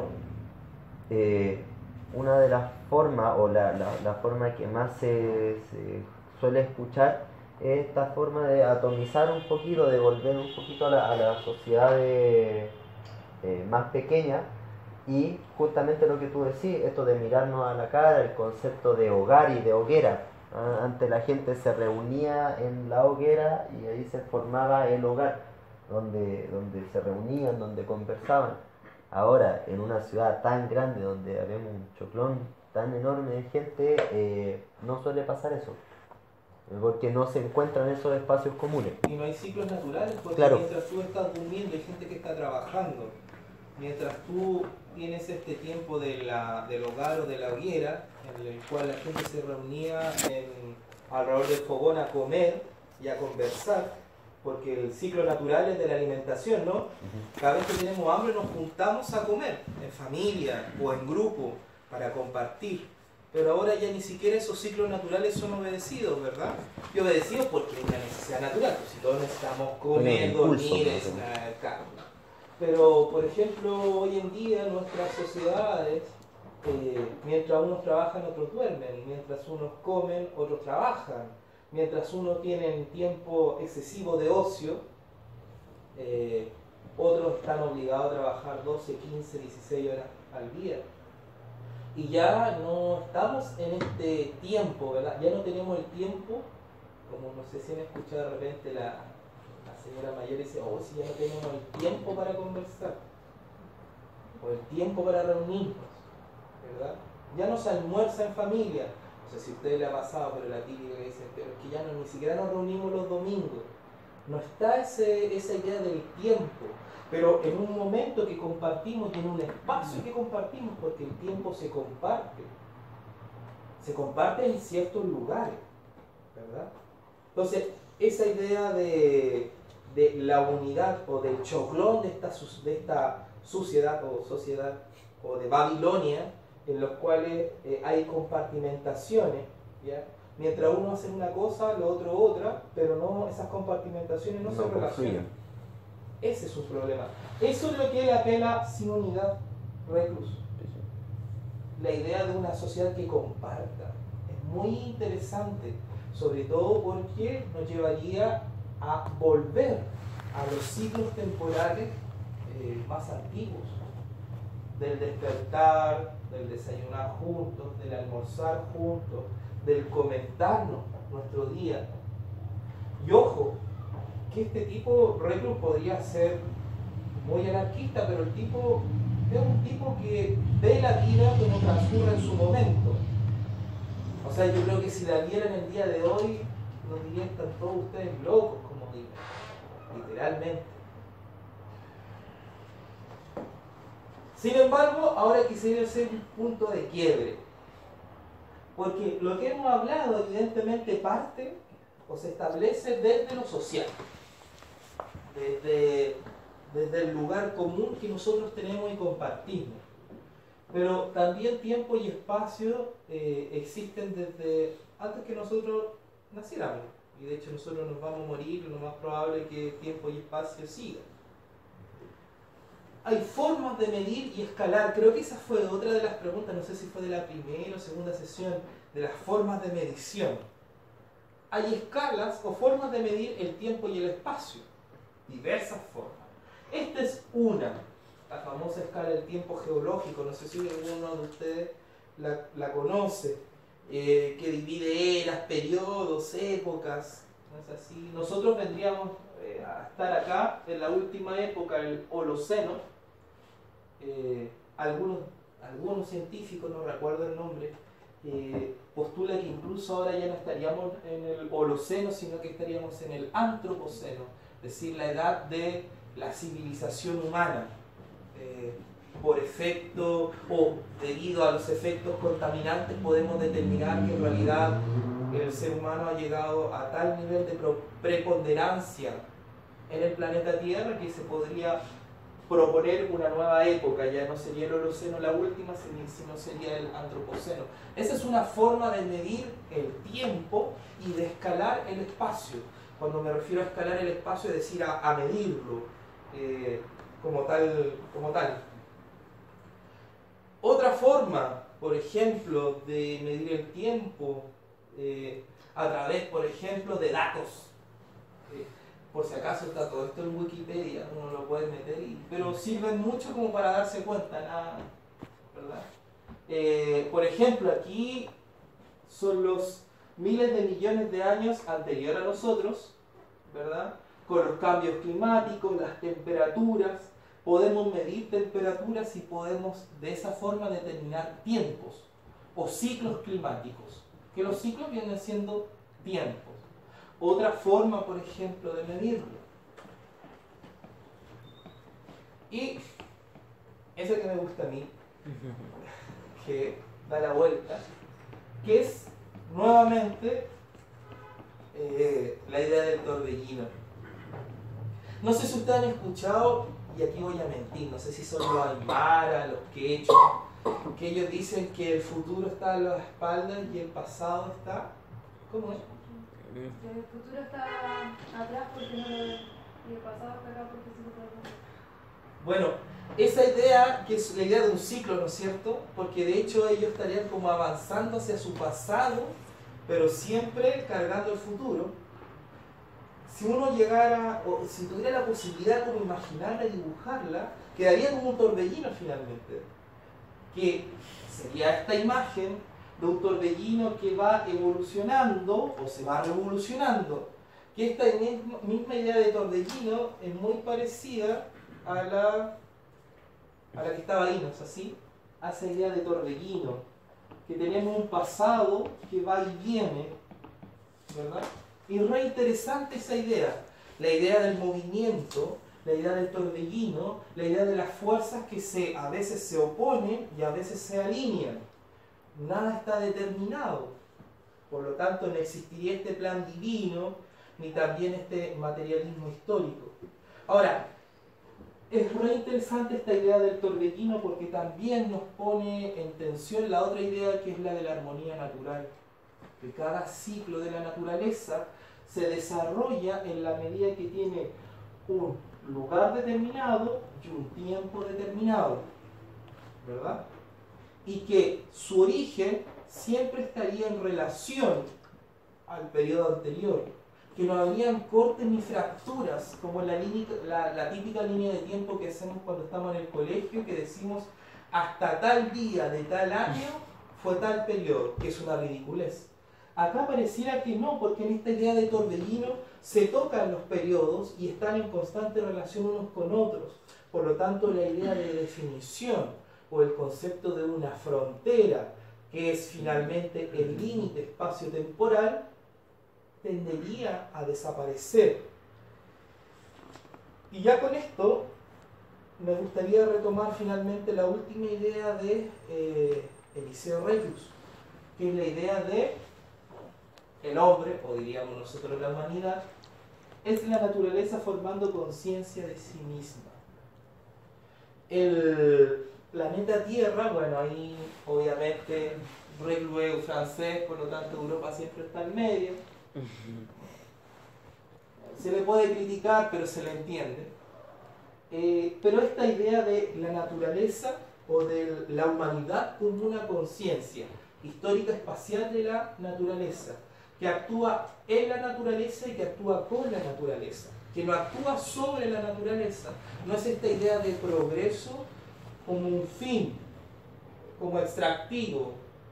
una de las formas, o la forma que más se suele escuchar, es esta forma de atomizar un poquito, de volver un poquito a la sociedad más pequeña. Y justamente lo que tú decís, esto de mirarnos a la cara, el concepto de hogar y de hoguera. Antes la gente se reunía en la hoguera y ahí se formaba el hogar, donde se reunían, donde conversaban. Ahora, en una ciudad tan grande, donde vemos un choclón tan enorme de gente, no suele pasar eso, porque no se encuentran esos espacios comunes. Y no hay ciclos naturales, porque claro, mientras tú estás durmiendo hay gente que está trabajando. Mientras tú tienes este tiempo del hogar o de la hoguera, en el cual la gente se reunía alrededor del fogón a comer y a conversar, porque el ciclo natural es de la alimentación, ¿no? Cada vez que tenemos hambre nos juntamos a comer, en familia o en grupo, para compartir. Pero ahora ya ni siquiera esos ciclos naturales son obedecidos, ¿verdad? Y obedecidos porque es una necesidad natural, pues si todos necesitamos comer, dormir, claro. Pero, por ejemplo, hoy en día nuestras sociedades mientras unos trabajan, otros duermen, mientras unos comen, otros trabajan, mientras unos tienen tiempo excesivo de ocio, otros están obligados a trabajar 12, 15, 16 horas al día. Y ya no estamos en este tiempo, ¿verdad? Ya no tenemos el tiempo, como no sé si han escuchado de repente la señora mayor dice, oh, si ya no tenemos el tiempo para conversar, o el tiempo para reunirnos, ¿verdad? Ya no se almuerza en familia. No sé si a ustedes le ha pasado, pero la típica que dice, pero es que ya no, ni siquiera nos reunimos los domingos. No está esa idea del tiempo, pero en un momento que compartimos, en un espacio que compartimos, porque el tiempo se comparte en ciertos lugares, ¿verdad? Entonces, esa idea de la unidad o del choclón de esta suciedad o sociedad o de Babilonia, en los cuales hay compartimentaciones, ¿ya? Mientras uno hace una cosa, lo otro otra, pero no, esas compartimentaciones no se relacionan. Ese es un problema. Eso es lo que él apela sin unidad, Reclus. La idea de una sociedad que comparta es muy interesante, sobre todo porque nos llevaría a volver a los ciclos temporales más antiguos, del despertar, del desayunar juntos, del almorzar juntos, del comentarnos nuestro día. Y ojo, que este tipo, Reclus, podría ser muy anarquista, pero el tipo es un tipo que ve la vida como transcurre en su momento. O sea, yo creo que si la vieran el día de hoy, nos dirían, están todos ustedes locos, como digo, literalmente. Sin embargo, ahora quisiera hacer un punto de quiebre, porque lo que hemos hablado evidentemente parte o se establece desde lo social, desde el lugar común que nosotros tenemos y compartimos. Pero también tiempo y espacio existen desde antes que nosotros naciéramos. Y de hecho nosotros nos vamos a morir, lo más probable es que tiempo y espacio sigan. Hay formas de medir y escalar. Creo que esa fue otra de las preguntas, no sé si fue de la primera o segunda sesión, de las formas de medición. Hay escalas o formas de medir el tiempo y el espacio. Diversas formas. Esta es una, la famosa escala del tiempo geológico. No sé si alguno de ustedes la conoce, que divide eras, periodos, épocas. ¿No es así? Nosotros vendríamos a estar acá en la última época, el Holoceno. Algunos científicos, no recuerdo el nombre, postula que incluso ahora ya no estaríamos en el Holoceno, sino que estaríamos en el Antropoceno, es decir, la edad de la civilización humana. Por efecto o debido a los efectos contaminantes podemos determinar que en realidad el ser humano ha llegado a tal nivel de preponderancia en el planeta Tierra que se podría proponer una nueva época. Ya no sería el Holoceno la última, sino sería el Antropoceno. Esa es una forma de medir el tiempo y de escalar el espacio. Cuando me refiero a escalar el espacio, es decir, a medirlo como tal. Otra forma, por ejemplo, de medir el tiempo a través, por ejemplo, de datos. Por si acaso está todo esto en Wikipedia, uno lo puede meter, pero sirven mucho como para darse cuenta, nada, ¿verdad? Por ejemplo, aquí son los miles de millones de años anterior a nosotros, ¿verdad? Con los cambios climáticos, las temperaturas, podemos medir temperaturas y podemos de esa forma determinar tiempos o ciclos climáticos, que los ciclos vienen siendo tiempos. Otra forma, por ejemplo, de medirlo. Y ese que me gusta a mí, que da la vuelta, que es nuevamente la idea del torbellino. No sé si ustedes han escuchado, y aquí voy a mentir, no sé si son los aymaras, los quechos, que ellos dicen que el futuro está a las espaldas y el pasado está... ¿Cómo es? El futuro está atrás porque no lo ve y el pasado está acá porque sí lo puede ver. Bueno, esa idea, que es la idea de un ciclo, ¿no es cierto? Porque de hecho ellos estarían como avanzando hacia su pasado, pero siempre cargando el futuro. Si uno llegara, o si tuviera la posibilidad como imaginarla y dibujarla, quedaría como un torbellino finalmente. Que sería esta imagen de un torbellino que va evolucionando o se va revolucionando. Que esta misma idea de torbellino es muy parecida a la que estaba ahí, ¿no es así? A esa idea de torbellino, que tenemos un pasado que va y viene, ¿verdad? Y re interesante esa idea, la idea del movimiento, la idea del torbellino, la idea de las fuerzas que a veces se oponen y a veces se alinean. Nada está determinado, por lo tanto no existiría este plan divino, ni también este materialismo histórico. Ahora, es muy interesante esta idea del torbellino porque también nos pone en tensión la otra idea que es la de la armonía natural. Que cada ciclo de la naturaleza se desarrolla en la medida que tiene un lugar determinado y un tiempo determinado, ¿verdad? Y que su origen siempre estaría en relación al periodo anterior, que no habrían cortes ni fracturas, como la típica línea de tiempo que hacemos cuando estamos en el colegio, que decimos hasta tal día de tal año fue tal periodo, que es una ridiculez. Acá pareciera que no, porque en esta idea de torbellino se tocan los periodos y están en constante relación unos con otros. Por lo tanto, la idea de definición o el concepto de una frontera, que es finalmente el límite espacio-temporal, tendería a desaparecer. Y ya con esto me gustaría retomar finalmente la última idea de Eliseo Reclus, que es la idea de el hombre, o diríamos nosotros la humanidad, es la naturaleza formando conciencia de sí misma. El planeta Tierra, bueno, ahí obviamente Reclus es francés, por lo tanto Europa siempre está en medio. Se le puede criticar, pero se le entiende. Pero esta idea de la naturaleza o de la humanidad como una conciencia histórica espacial de la naturaleza, que actúa en la naturaleza y que actúa con la naturaleza, que no actúa sobre la naturaleza. No es esta idea de progreso como un fin, como extractivo.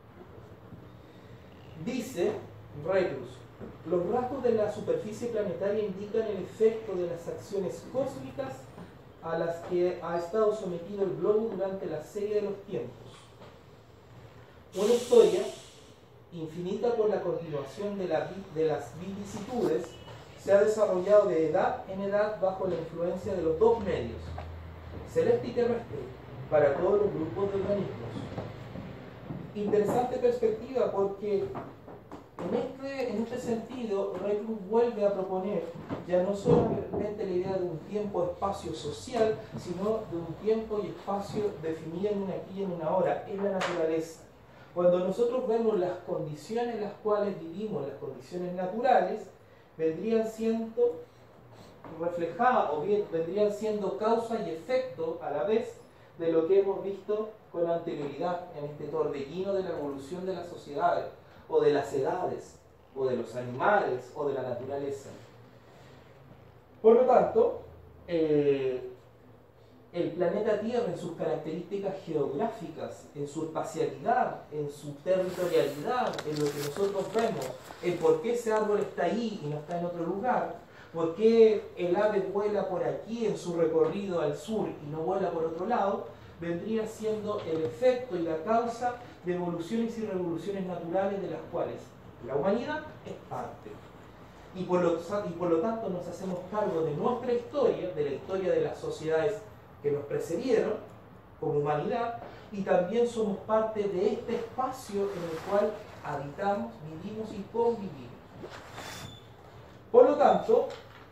Dice Reclus: los rasgos de la superficie planetaria indican el efecto de las acciones cósmicas a las que ha estado sometido el globo durante la serie de los tiempos. Una historia infinita por la continuación de las vicisitudes se ha desarrollado de edad en edad bajo la influencia de los dos medios, celeste y terrestre, para todos los grupos de organismos. Interesante perspectiva porque en este sentido, Reclus vuelve a proponer ya no solamente la idea de un tiempo-espacio social, sino de un tiempo y espacio definido en un aquí y en una hora, en la naturaleza. Cuando nosotros vemos las condiciones en las cuales vivimos, las condiciones naturales, vendrían siendo reflejadas o bien vendrían siendo causa y efecto a la vez de lo que hemos visto con anterioridad en este torbellino de la evolución de las sociedades, o de las edades, o de los animales, o de la naturaleza. Por lo tanto, el planeta Tierra en sus características geográficas, en su espacialidad, en su territorialidad, en lo que nosotros vemos, en por qué ese árbol está ahí y no está en otro lugar, por qué el ave vuela por aquí en su recorrido al sur y no vuela por otro lado, vendría siendo el efecto y la causa de evoluciones y revoluciones naturales de las cuales la humanidad es parte. Y por lo tanto nos hacemos cargo de nuestra historia, de la historia de las sociedades que nos precedieron como humanidad, y también somos parte de este espacio en el cual habitamos, vivimos y convivimos. Por lo tanto,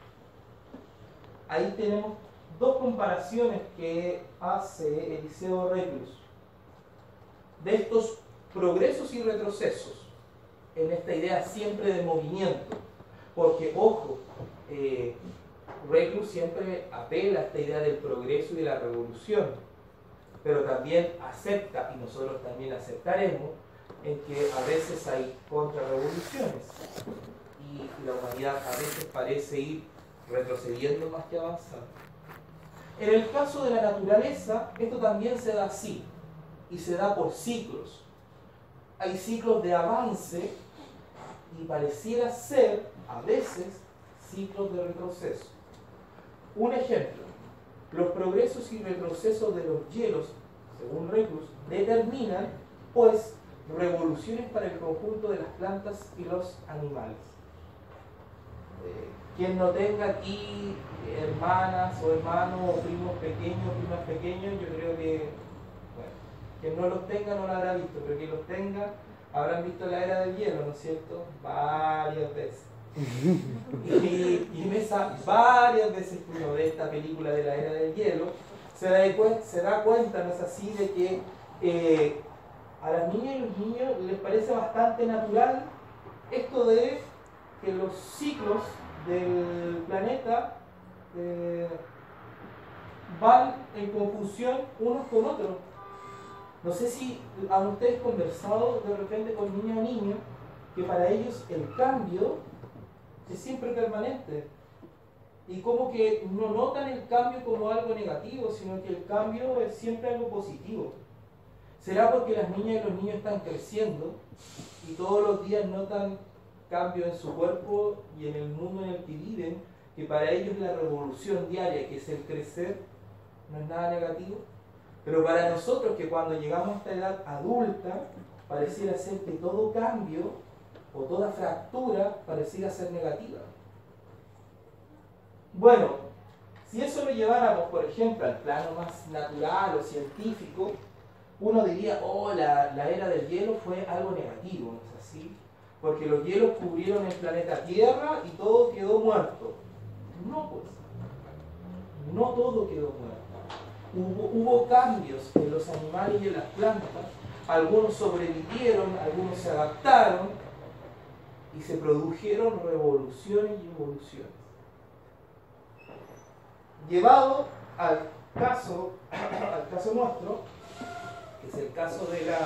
ahí tenemos dos comparaciones que hace Eliseo Reclus de estos progresos y retrocesos en esta idea siempre de movimiento, porque ojo, Reclus siempre apela a esta idea del progreso y de la revolución, pero también acepta, y nosotros también aceptaremos, en que a veces hay contrarrevoluciones y la humanidad a veces parece ir retrocediendo más que avanzando. En el caso de la naturaleza, esto también se da así, y se da por ciclos. Hay ciclos de avance y pareciera ser, a veces, ciclos de retroceso. Un ejemplo, los progresos y retrocesos de los hielos, según Reclus, determinan, pues, revoluciones para el conjunto de las plantas y los animales. Quien no tenga aquí hermanas o hermanos o primos pequeños, primas pequeños, yo creo que, bueno, quien no los tenga no lo habrá visto, pero quien los tenga habrán visto la era del hielo, ¿no es cierto? Varias veces. Y en esa varias veces que uno ve esta película de la era del hielo, se da cuenta, ¿no es así?, de que a las niñas y los niños les parece bastante natural esto de que los ciclos del planeta van en conjunción unos con otros. No sé si han ustedes conversado de repente con niños o niños que para ellos el cambio es siempre permanente y como que no notan el cambio como algo negativo, sino que el cambio es siempre algo positivo. ¿Será porque las niñas y los niños están creciendo y todos los días notan cambio en su cuerpo y en el mundo en el que viven, que para ellos la revolución diaria, que es el crecer, no es nada negativo? Pero para nosotros, que cuando llegamos a esta edad adulta, pareciera ser que todo cambio o toda fractura pareciera ser negativa. Bueno, si eso lo lleváramos, por ejemplo, al plano más natural o científico, uno diría, oh, la era del hielo fue algo negativo, ¿no es así? Porque los hielos cubrieron el planeta Tierra y todo quedó muerto. No, pues, no todo quedó muerto. Hubo cambios en los animales y en las plantas, algunos sobrevivieron, algunos se adaptaron y se produjeron revoluciones y evoluciones. Llevado al caso nuestro, que es el caso de las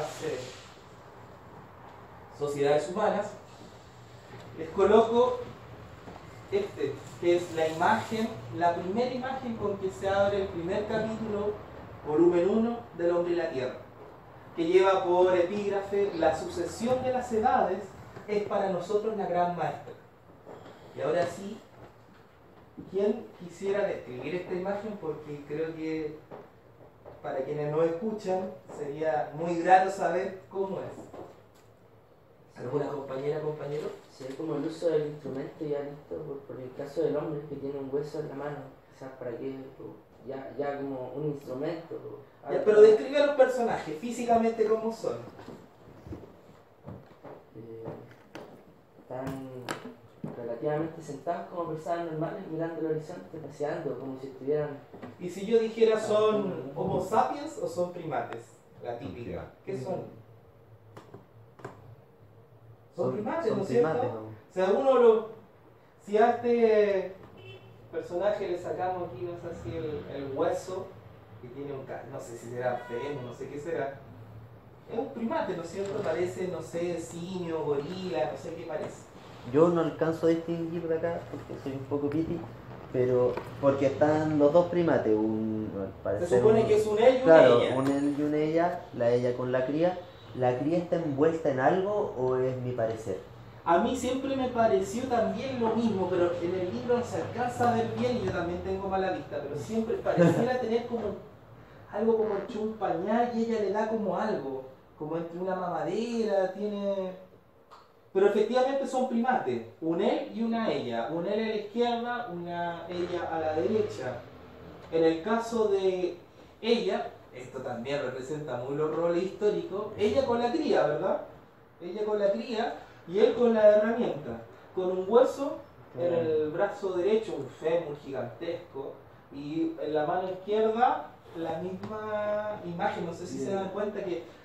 sociedades humanas, les coloco este, que es la imagen, la primera imagen con que se abre el primer capítulo, volumen 1, del hombre y la tierra, que lleva por epígrafe: la sucesión de las edades es para nosotros la gran maestra. Y ahora sí, ¿quién quisiera describir esta imagen? Porque creo que para quienes no escuchan sería muy grato saber cómo es. ¿Alguna compañera, compañero? Sí, como el uso del instrumento ya listo, por el caso del hombre que tiene un hueso en la mano, quizás para qué, ya como un instrumento. Ya, pero describe a los personajes físicamente cómo son. Están relativamente sentados como personas normales, mirando el horizonte, paseando, como si estuvieran... Y si yo dijera, ¿son Homo sapiens o son primates? La típica. ¿Qué son? Son primates, ¿no es cierto? primates, ¿no? O sea, si a este personaje le sacamos aquí, no sé si el hueso, que tiene no sé si será fémur, no sé qué será, es un primate, ¿no es cierto? Parece, no sé, simio, gorila, no sé qué parece. Yo no alcanzo a distinguir de acá porque soy un poco piti, pero porque están los dos primates, Se supone que es un él y claro, una ella. un él y una ella, la ella con la cría. ¿La cría está envuelta en algo o es mi parecer? A mí siempre me pareció también lo mismo, pero en el libro no se alcanza a ver bien y yo también tengo mala vista, pero siempre pareciera tener como algo como hecho un pañal y ella le da como algo, como entre una mamadera, tiene... Pero efectivamente son primates, un él y una ella, un él a la izquierda, una ella a la derecha. En el caso de ella, esto también representa muy los roles históricos, ella con la cría, ¿verdad? Ella con la cría y él con la herramienta, con un hueso en el brazo derecho, un fémur gigantesco, y en la mano izquierda la misma imagen. No sé si se dan cuenta que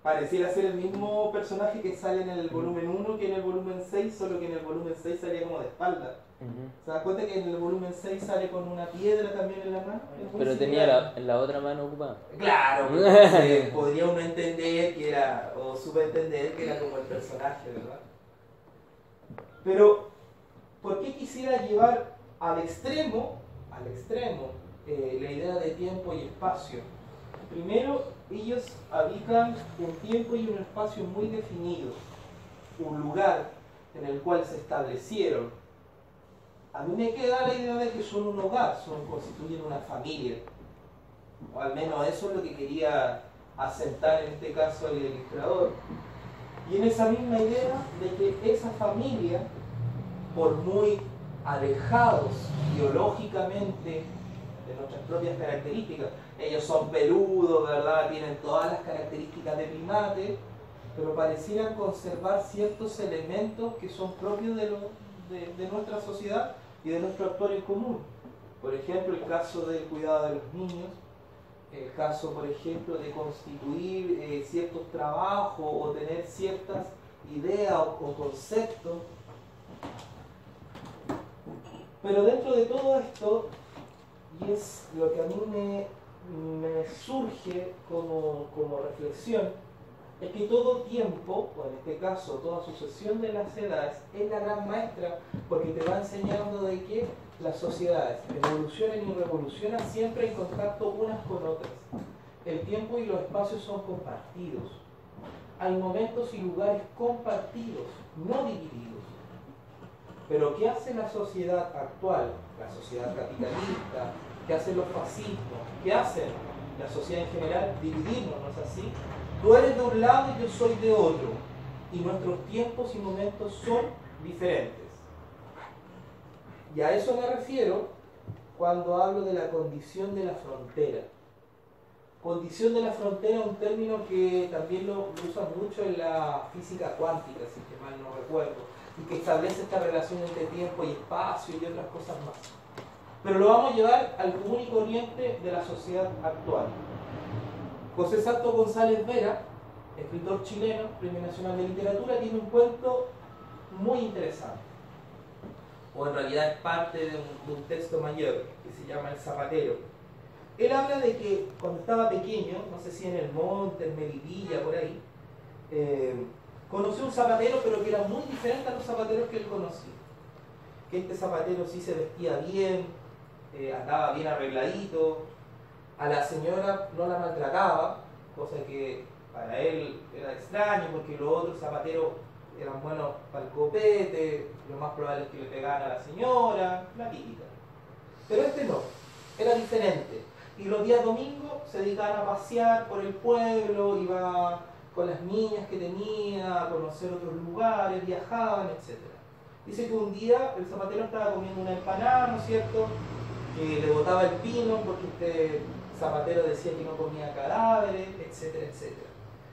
Pareciera ser el mismo personaje que sale en el volumen 1 que en el volumen 6, solo que en el volumen 6 salía como de espalda. ¿Se das cuenta que en el volumen 6 sale con una piedra también en la mano? Es muy Pero similar. tenía la otra mano ocupada. Claro, entonces podría uno entender que era, o subentender que era como el personaje, ¿verdad? Pero, ¿por qué quisiera llevar al extremo la idea de tiempo y espacio? Primero, ellos habitan un tiempo y un espacio muy definidos, un lugar en el cual se establecieron. A mí me queda la idea de que son un hogar, constituyen una familia. O al menos eso es lo que quería asentar en este caso el ilustrador. Y en esa misma idea de que esa familia, por muy alejados biológicamente de nuestras propias características, ellos son peludos, ¿verdad? Tienen todas las características de primate, pero parecieran conservar ciertos elementos que son propios de nuestra sociedad y de nuestro actuar en común. Por ejemplo, el caso del cuidado de los niños, el caso, por ejemplo, de constituir ciertos trabajos o tener ciertas ideas o conceptos. Pero dentro de todo esto, y es lo que a mí me surge como reflexión, es que todo tiempo, o en este caso toda sucesión de las edades, es la gran maestra, porque te va enseñando de que las sociedades evolucionan y revolucionan siempre en contacto unas con otras. El tiempo y los espacios son compartidos. Hay momentos y lugares compartidos, no divididos. Pero ¿qué hace la sociedad actual, la sociedad capitalista? ¿Qué hacen los fascismos? ¿Qué hacen la sociedad en general? Dividirnos, ¿no es así? Tú eres de un lado y yo soy de otro. Y nuestros tiempos y momentos son diferentes. Y a eso me refiero cuando hablo de la condición de la frontera. Condición de la frontera es un término que también lo usan mucho en la física cuántica, si que mal no recuerdo, y que establece esta relación entre tiempo y espacio y otras cosas más. Pero lo vamos a llevar al común y corriente de la sociedad actual. José Santos González Vera, escritor chileno, Premio Nacional de Literatura, tiene un cuento muy interesante. O en realidad es parte de un texto mayor que se llama El Zapatero. Él habla de que cuando estaba pequeño, no sé si en el monte, en Melipilla, por ahí, conoció un zapatero, pero que era muy diferente a los zapateros que él conocía. Que este zapatero sí se vestía bien, andaba bien arregladito, a la señora no la maltrataba, cosa que para él era extraño porque los otros zapateros eran buenos para el copete, lo más probable es que le pegaran a la señora, la típica. Pero este no, era diferente. Y los días domingos se dedicaban a pasear por el pueblo, iba con las niñas que tenía, a conocer otros lugares, viajaban, etc. Dice que un día el zapatero estaba comiendo una empanada, ¿no es cierto? Que le botaba el pino porque este zapatero decía que no comía cadáveres, etcétera, etcétera.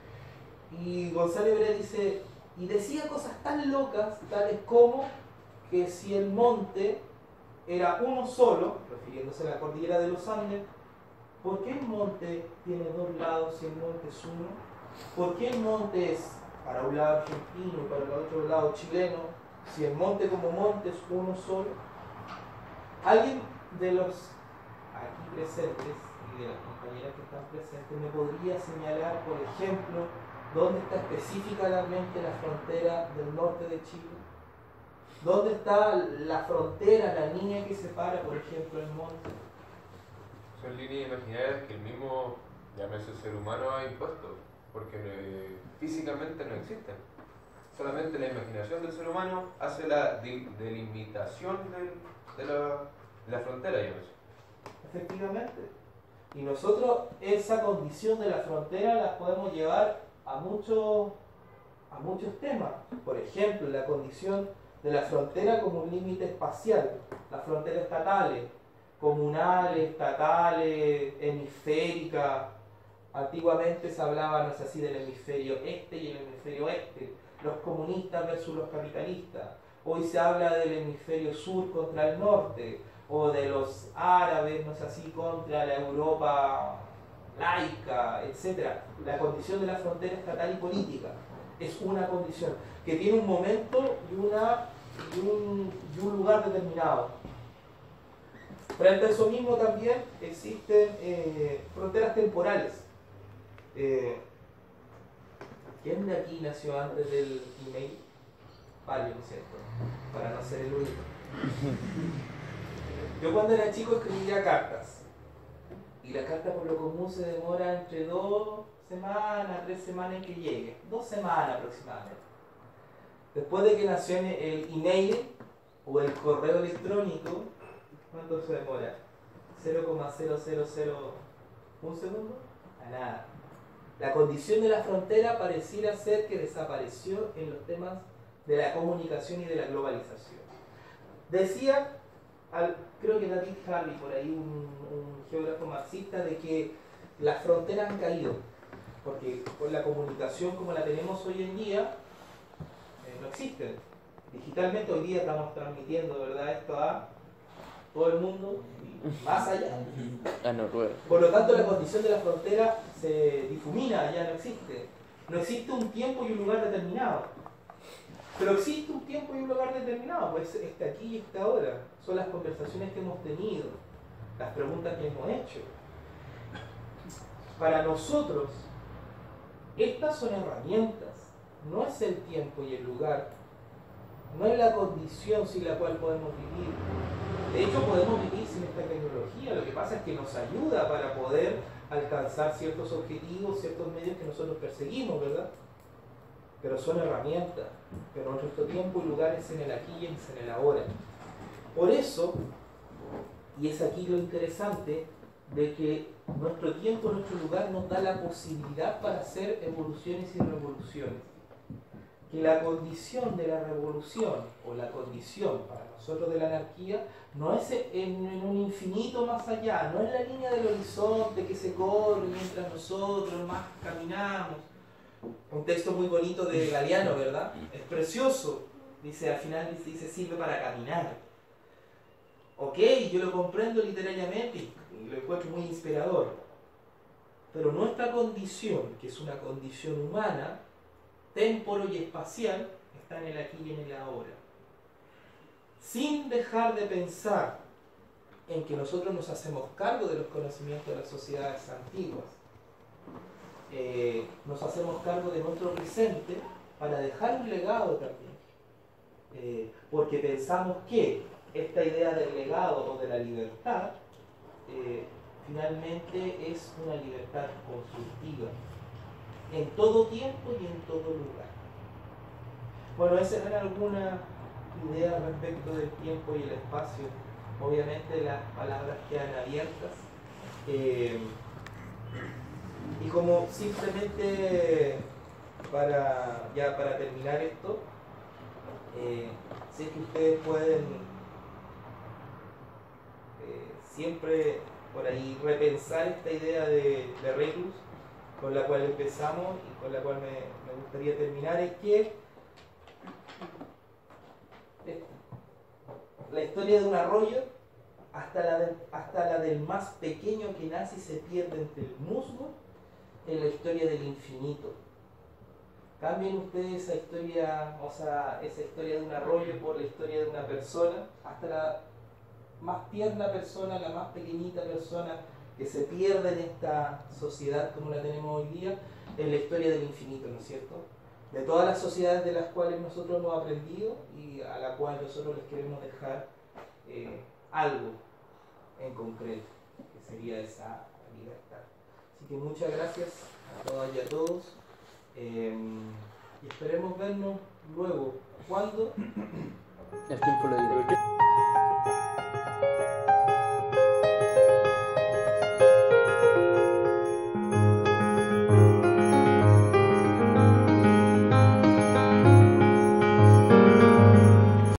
Y González Vera dice, y decía cosas tan locas, tales como que si el monte era uno solo, refiriéndose a la cordillera de los Andes, ¿por qué el monte tiene dos lados si el monte es uno? ¿Por qué el monte es para un lado argentino y para el otro lado chileno, si el monte como monte es uno solo? Alguien de los aquí presentes y de las compañeras que están presentes me podría señalar, por ejemplo, dónde está específicamente la frontera del norte de Chile. ¿Dónde está la frontera, la línea que separa, por ejemplo, el monte? Son líneas imaginarias que el mismo, llámese ser humano, ha impuesto, porque físicamente no existen. Solamente la imaginación del ser humano hace la delimitación de la frontera, llámese. Efectivamente. Y nosotros esa condición de la frontera la podemos llevar a muchos temas. Por ejemplo, la condición de la frontera como un límite espacial. Las fronteras estatales, comunales, estatales, hemisféricas. Antiguamente se hablaba, no sé, así del hemisferio este y el hemisferio oeste. Los comunistas versus los capitalistas. Hoy se habla del hemisferio sur contra el norte. O de los árabes, no sé, así contra la Europa laica, etc. La condición de la frontera estatal y política es una condición que tiene un momento y un lugar determinado. Frente a eso mismo también existen fronteras temporales. ¿Quién de aquí nació antes del email? Varios, ¿no es cierto? Para no ser el único. Yo cuando era chico escribía cartas. Y la carta por lo común se demora entre 2 semanas, 3 semanas en que llegue. 2 semanas aproximadamente. Después de que nació el email o el correo electrónico, ¿cuánto se demora? 0,0001 segundo. A nada. La condición de la frontera pareciera ser que desapareció en los temas de la comunicación y de la globalización. Decía, creo que David Harvey, por ahí un geógrafo marxista, de que las fronteras han caído, porque con la comunicación como la tenemos hoy en día, no existen. Digitalmente hoy día estamos transmitiendo, ¿verdad?, esto a todo el mundo y más allá. A Noruega. Por lo tanto, la condición de la frontera se difumina, ya no existe. No existe un tiempo y un lugar determinado. Pero existe un tiempo y un lugar determinado, pues está aquí y está ahora. Son las conversaciones que hemos tenido, las preguntas que hemos hecho. Para nosotros, estas son herramientas, no es el tiempo y el lugar, no es la condición sin la cual podemos vivir. De hecho, podemos vivir sin esta tecnología, lo que pasa es que nos ayuda para poder alcanzar ciertos objetivos, ciertos medios que nosotros perseguimos, ¿verdad? Pero son herramientas, pero nuestro tiempo y lugar es en el aquí y es en el ahora. Por eso, y es aquí lo interesante, de que nuestro tiempo, nuestro lugar nos da la posibilidad para hacer evoluciones y revoluciones. Que la condición de la revolución, o la condición para nosotros de la anarquía, no es en un infinito más allá, no es la línea del horizonte que se corre mientras nosotros más caminamos. Un texto muy bonito de Galeano, ¿verdad? Es precioso. Dice, al final dice, sirve para caminar. Ok, yo lo comprendo literariamente y lo encuentro muy inspirador. Pero nuestra condición, que es una condición humana, temporo y espacial, está en el aquí y en el ahora. Sin dejar de pensar en que nosotros nos hacemos cargo de los conocimientos de las sociedades antiguas. Nos hacemos cargo de nuestro presente para dejar un legado también. Porque pensamos que esta idea del legado o de la libertad finalmente es una libertad constructiva en todo tiempo y en todo lugar. Bueno, esas eran algunas ideas respecto del tiempo y el espacio. Obviamente las palabras quedan abiertas. Y como simplemente para terminar esto, sé que ustedes pueden siempre por ahí repensar esta idea de Reclus, con la cual empezamos y con la cual me gustaría terminar, es que la historia de un arroyo, hasta la del más pequeño que nace y se pierde entre el musgo, es la historia del infinito. Cambien ustedes esa historia, esa historia de un arroyo por la historia de una persona, hasta la más tierna persona, la más pequeñita persona que se pierde en esta sociedad como la tenemos hoy día, es la historia del infinito, ¿no es cierto? De todas las sociedades de las cuales nosotros hemos aprendido y a la cual nosotros les queremos dejar algo en concreto, que sería esa libertad. Así que muchas gracias a todas y a todos, y esperemos vernos luego. ¿Cuándo? El tiempo lo dirá.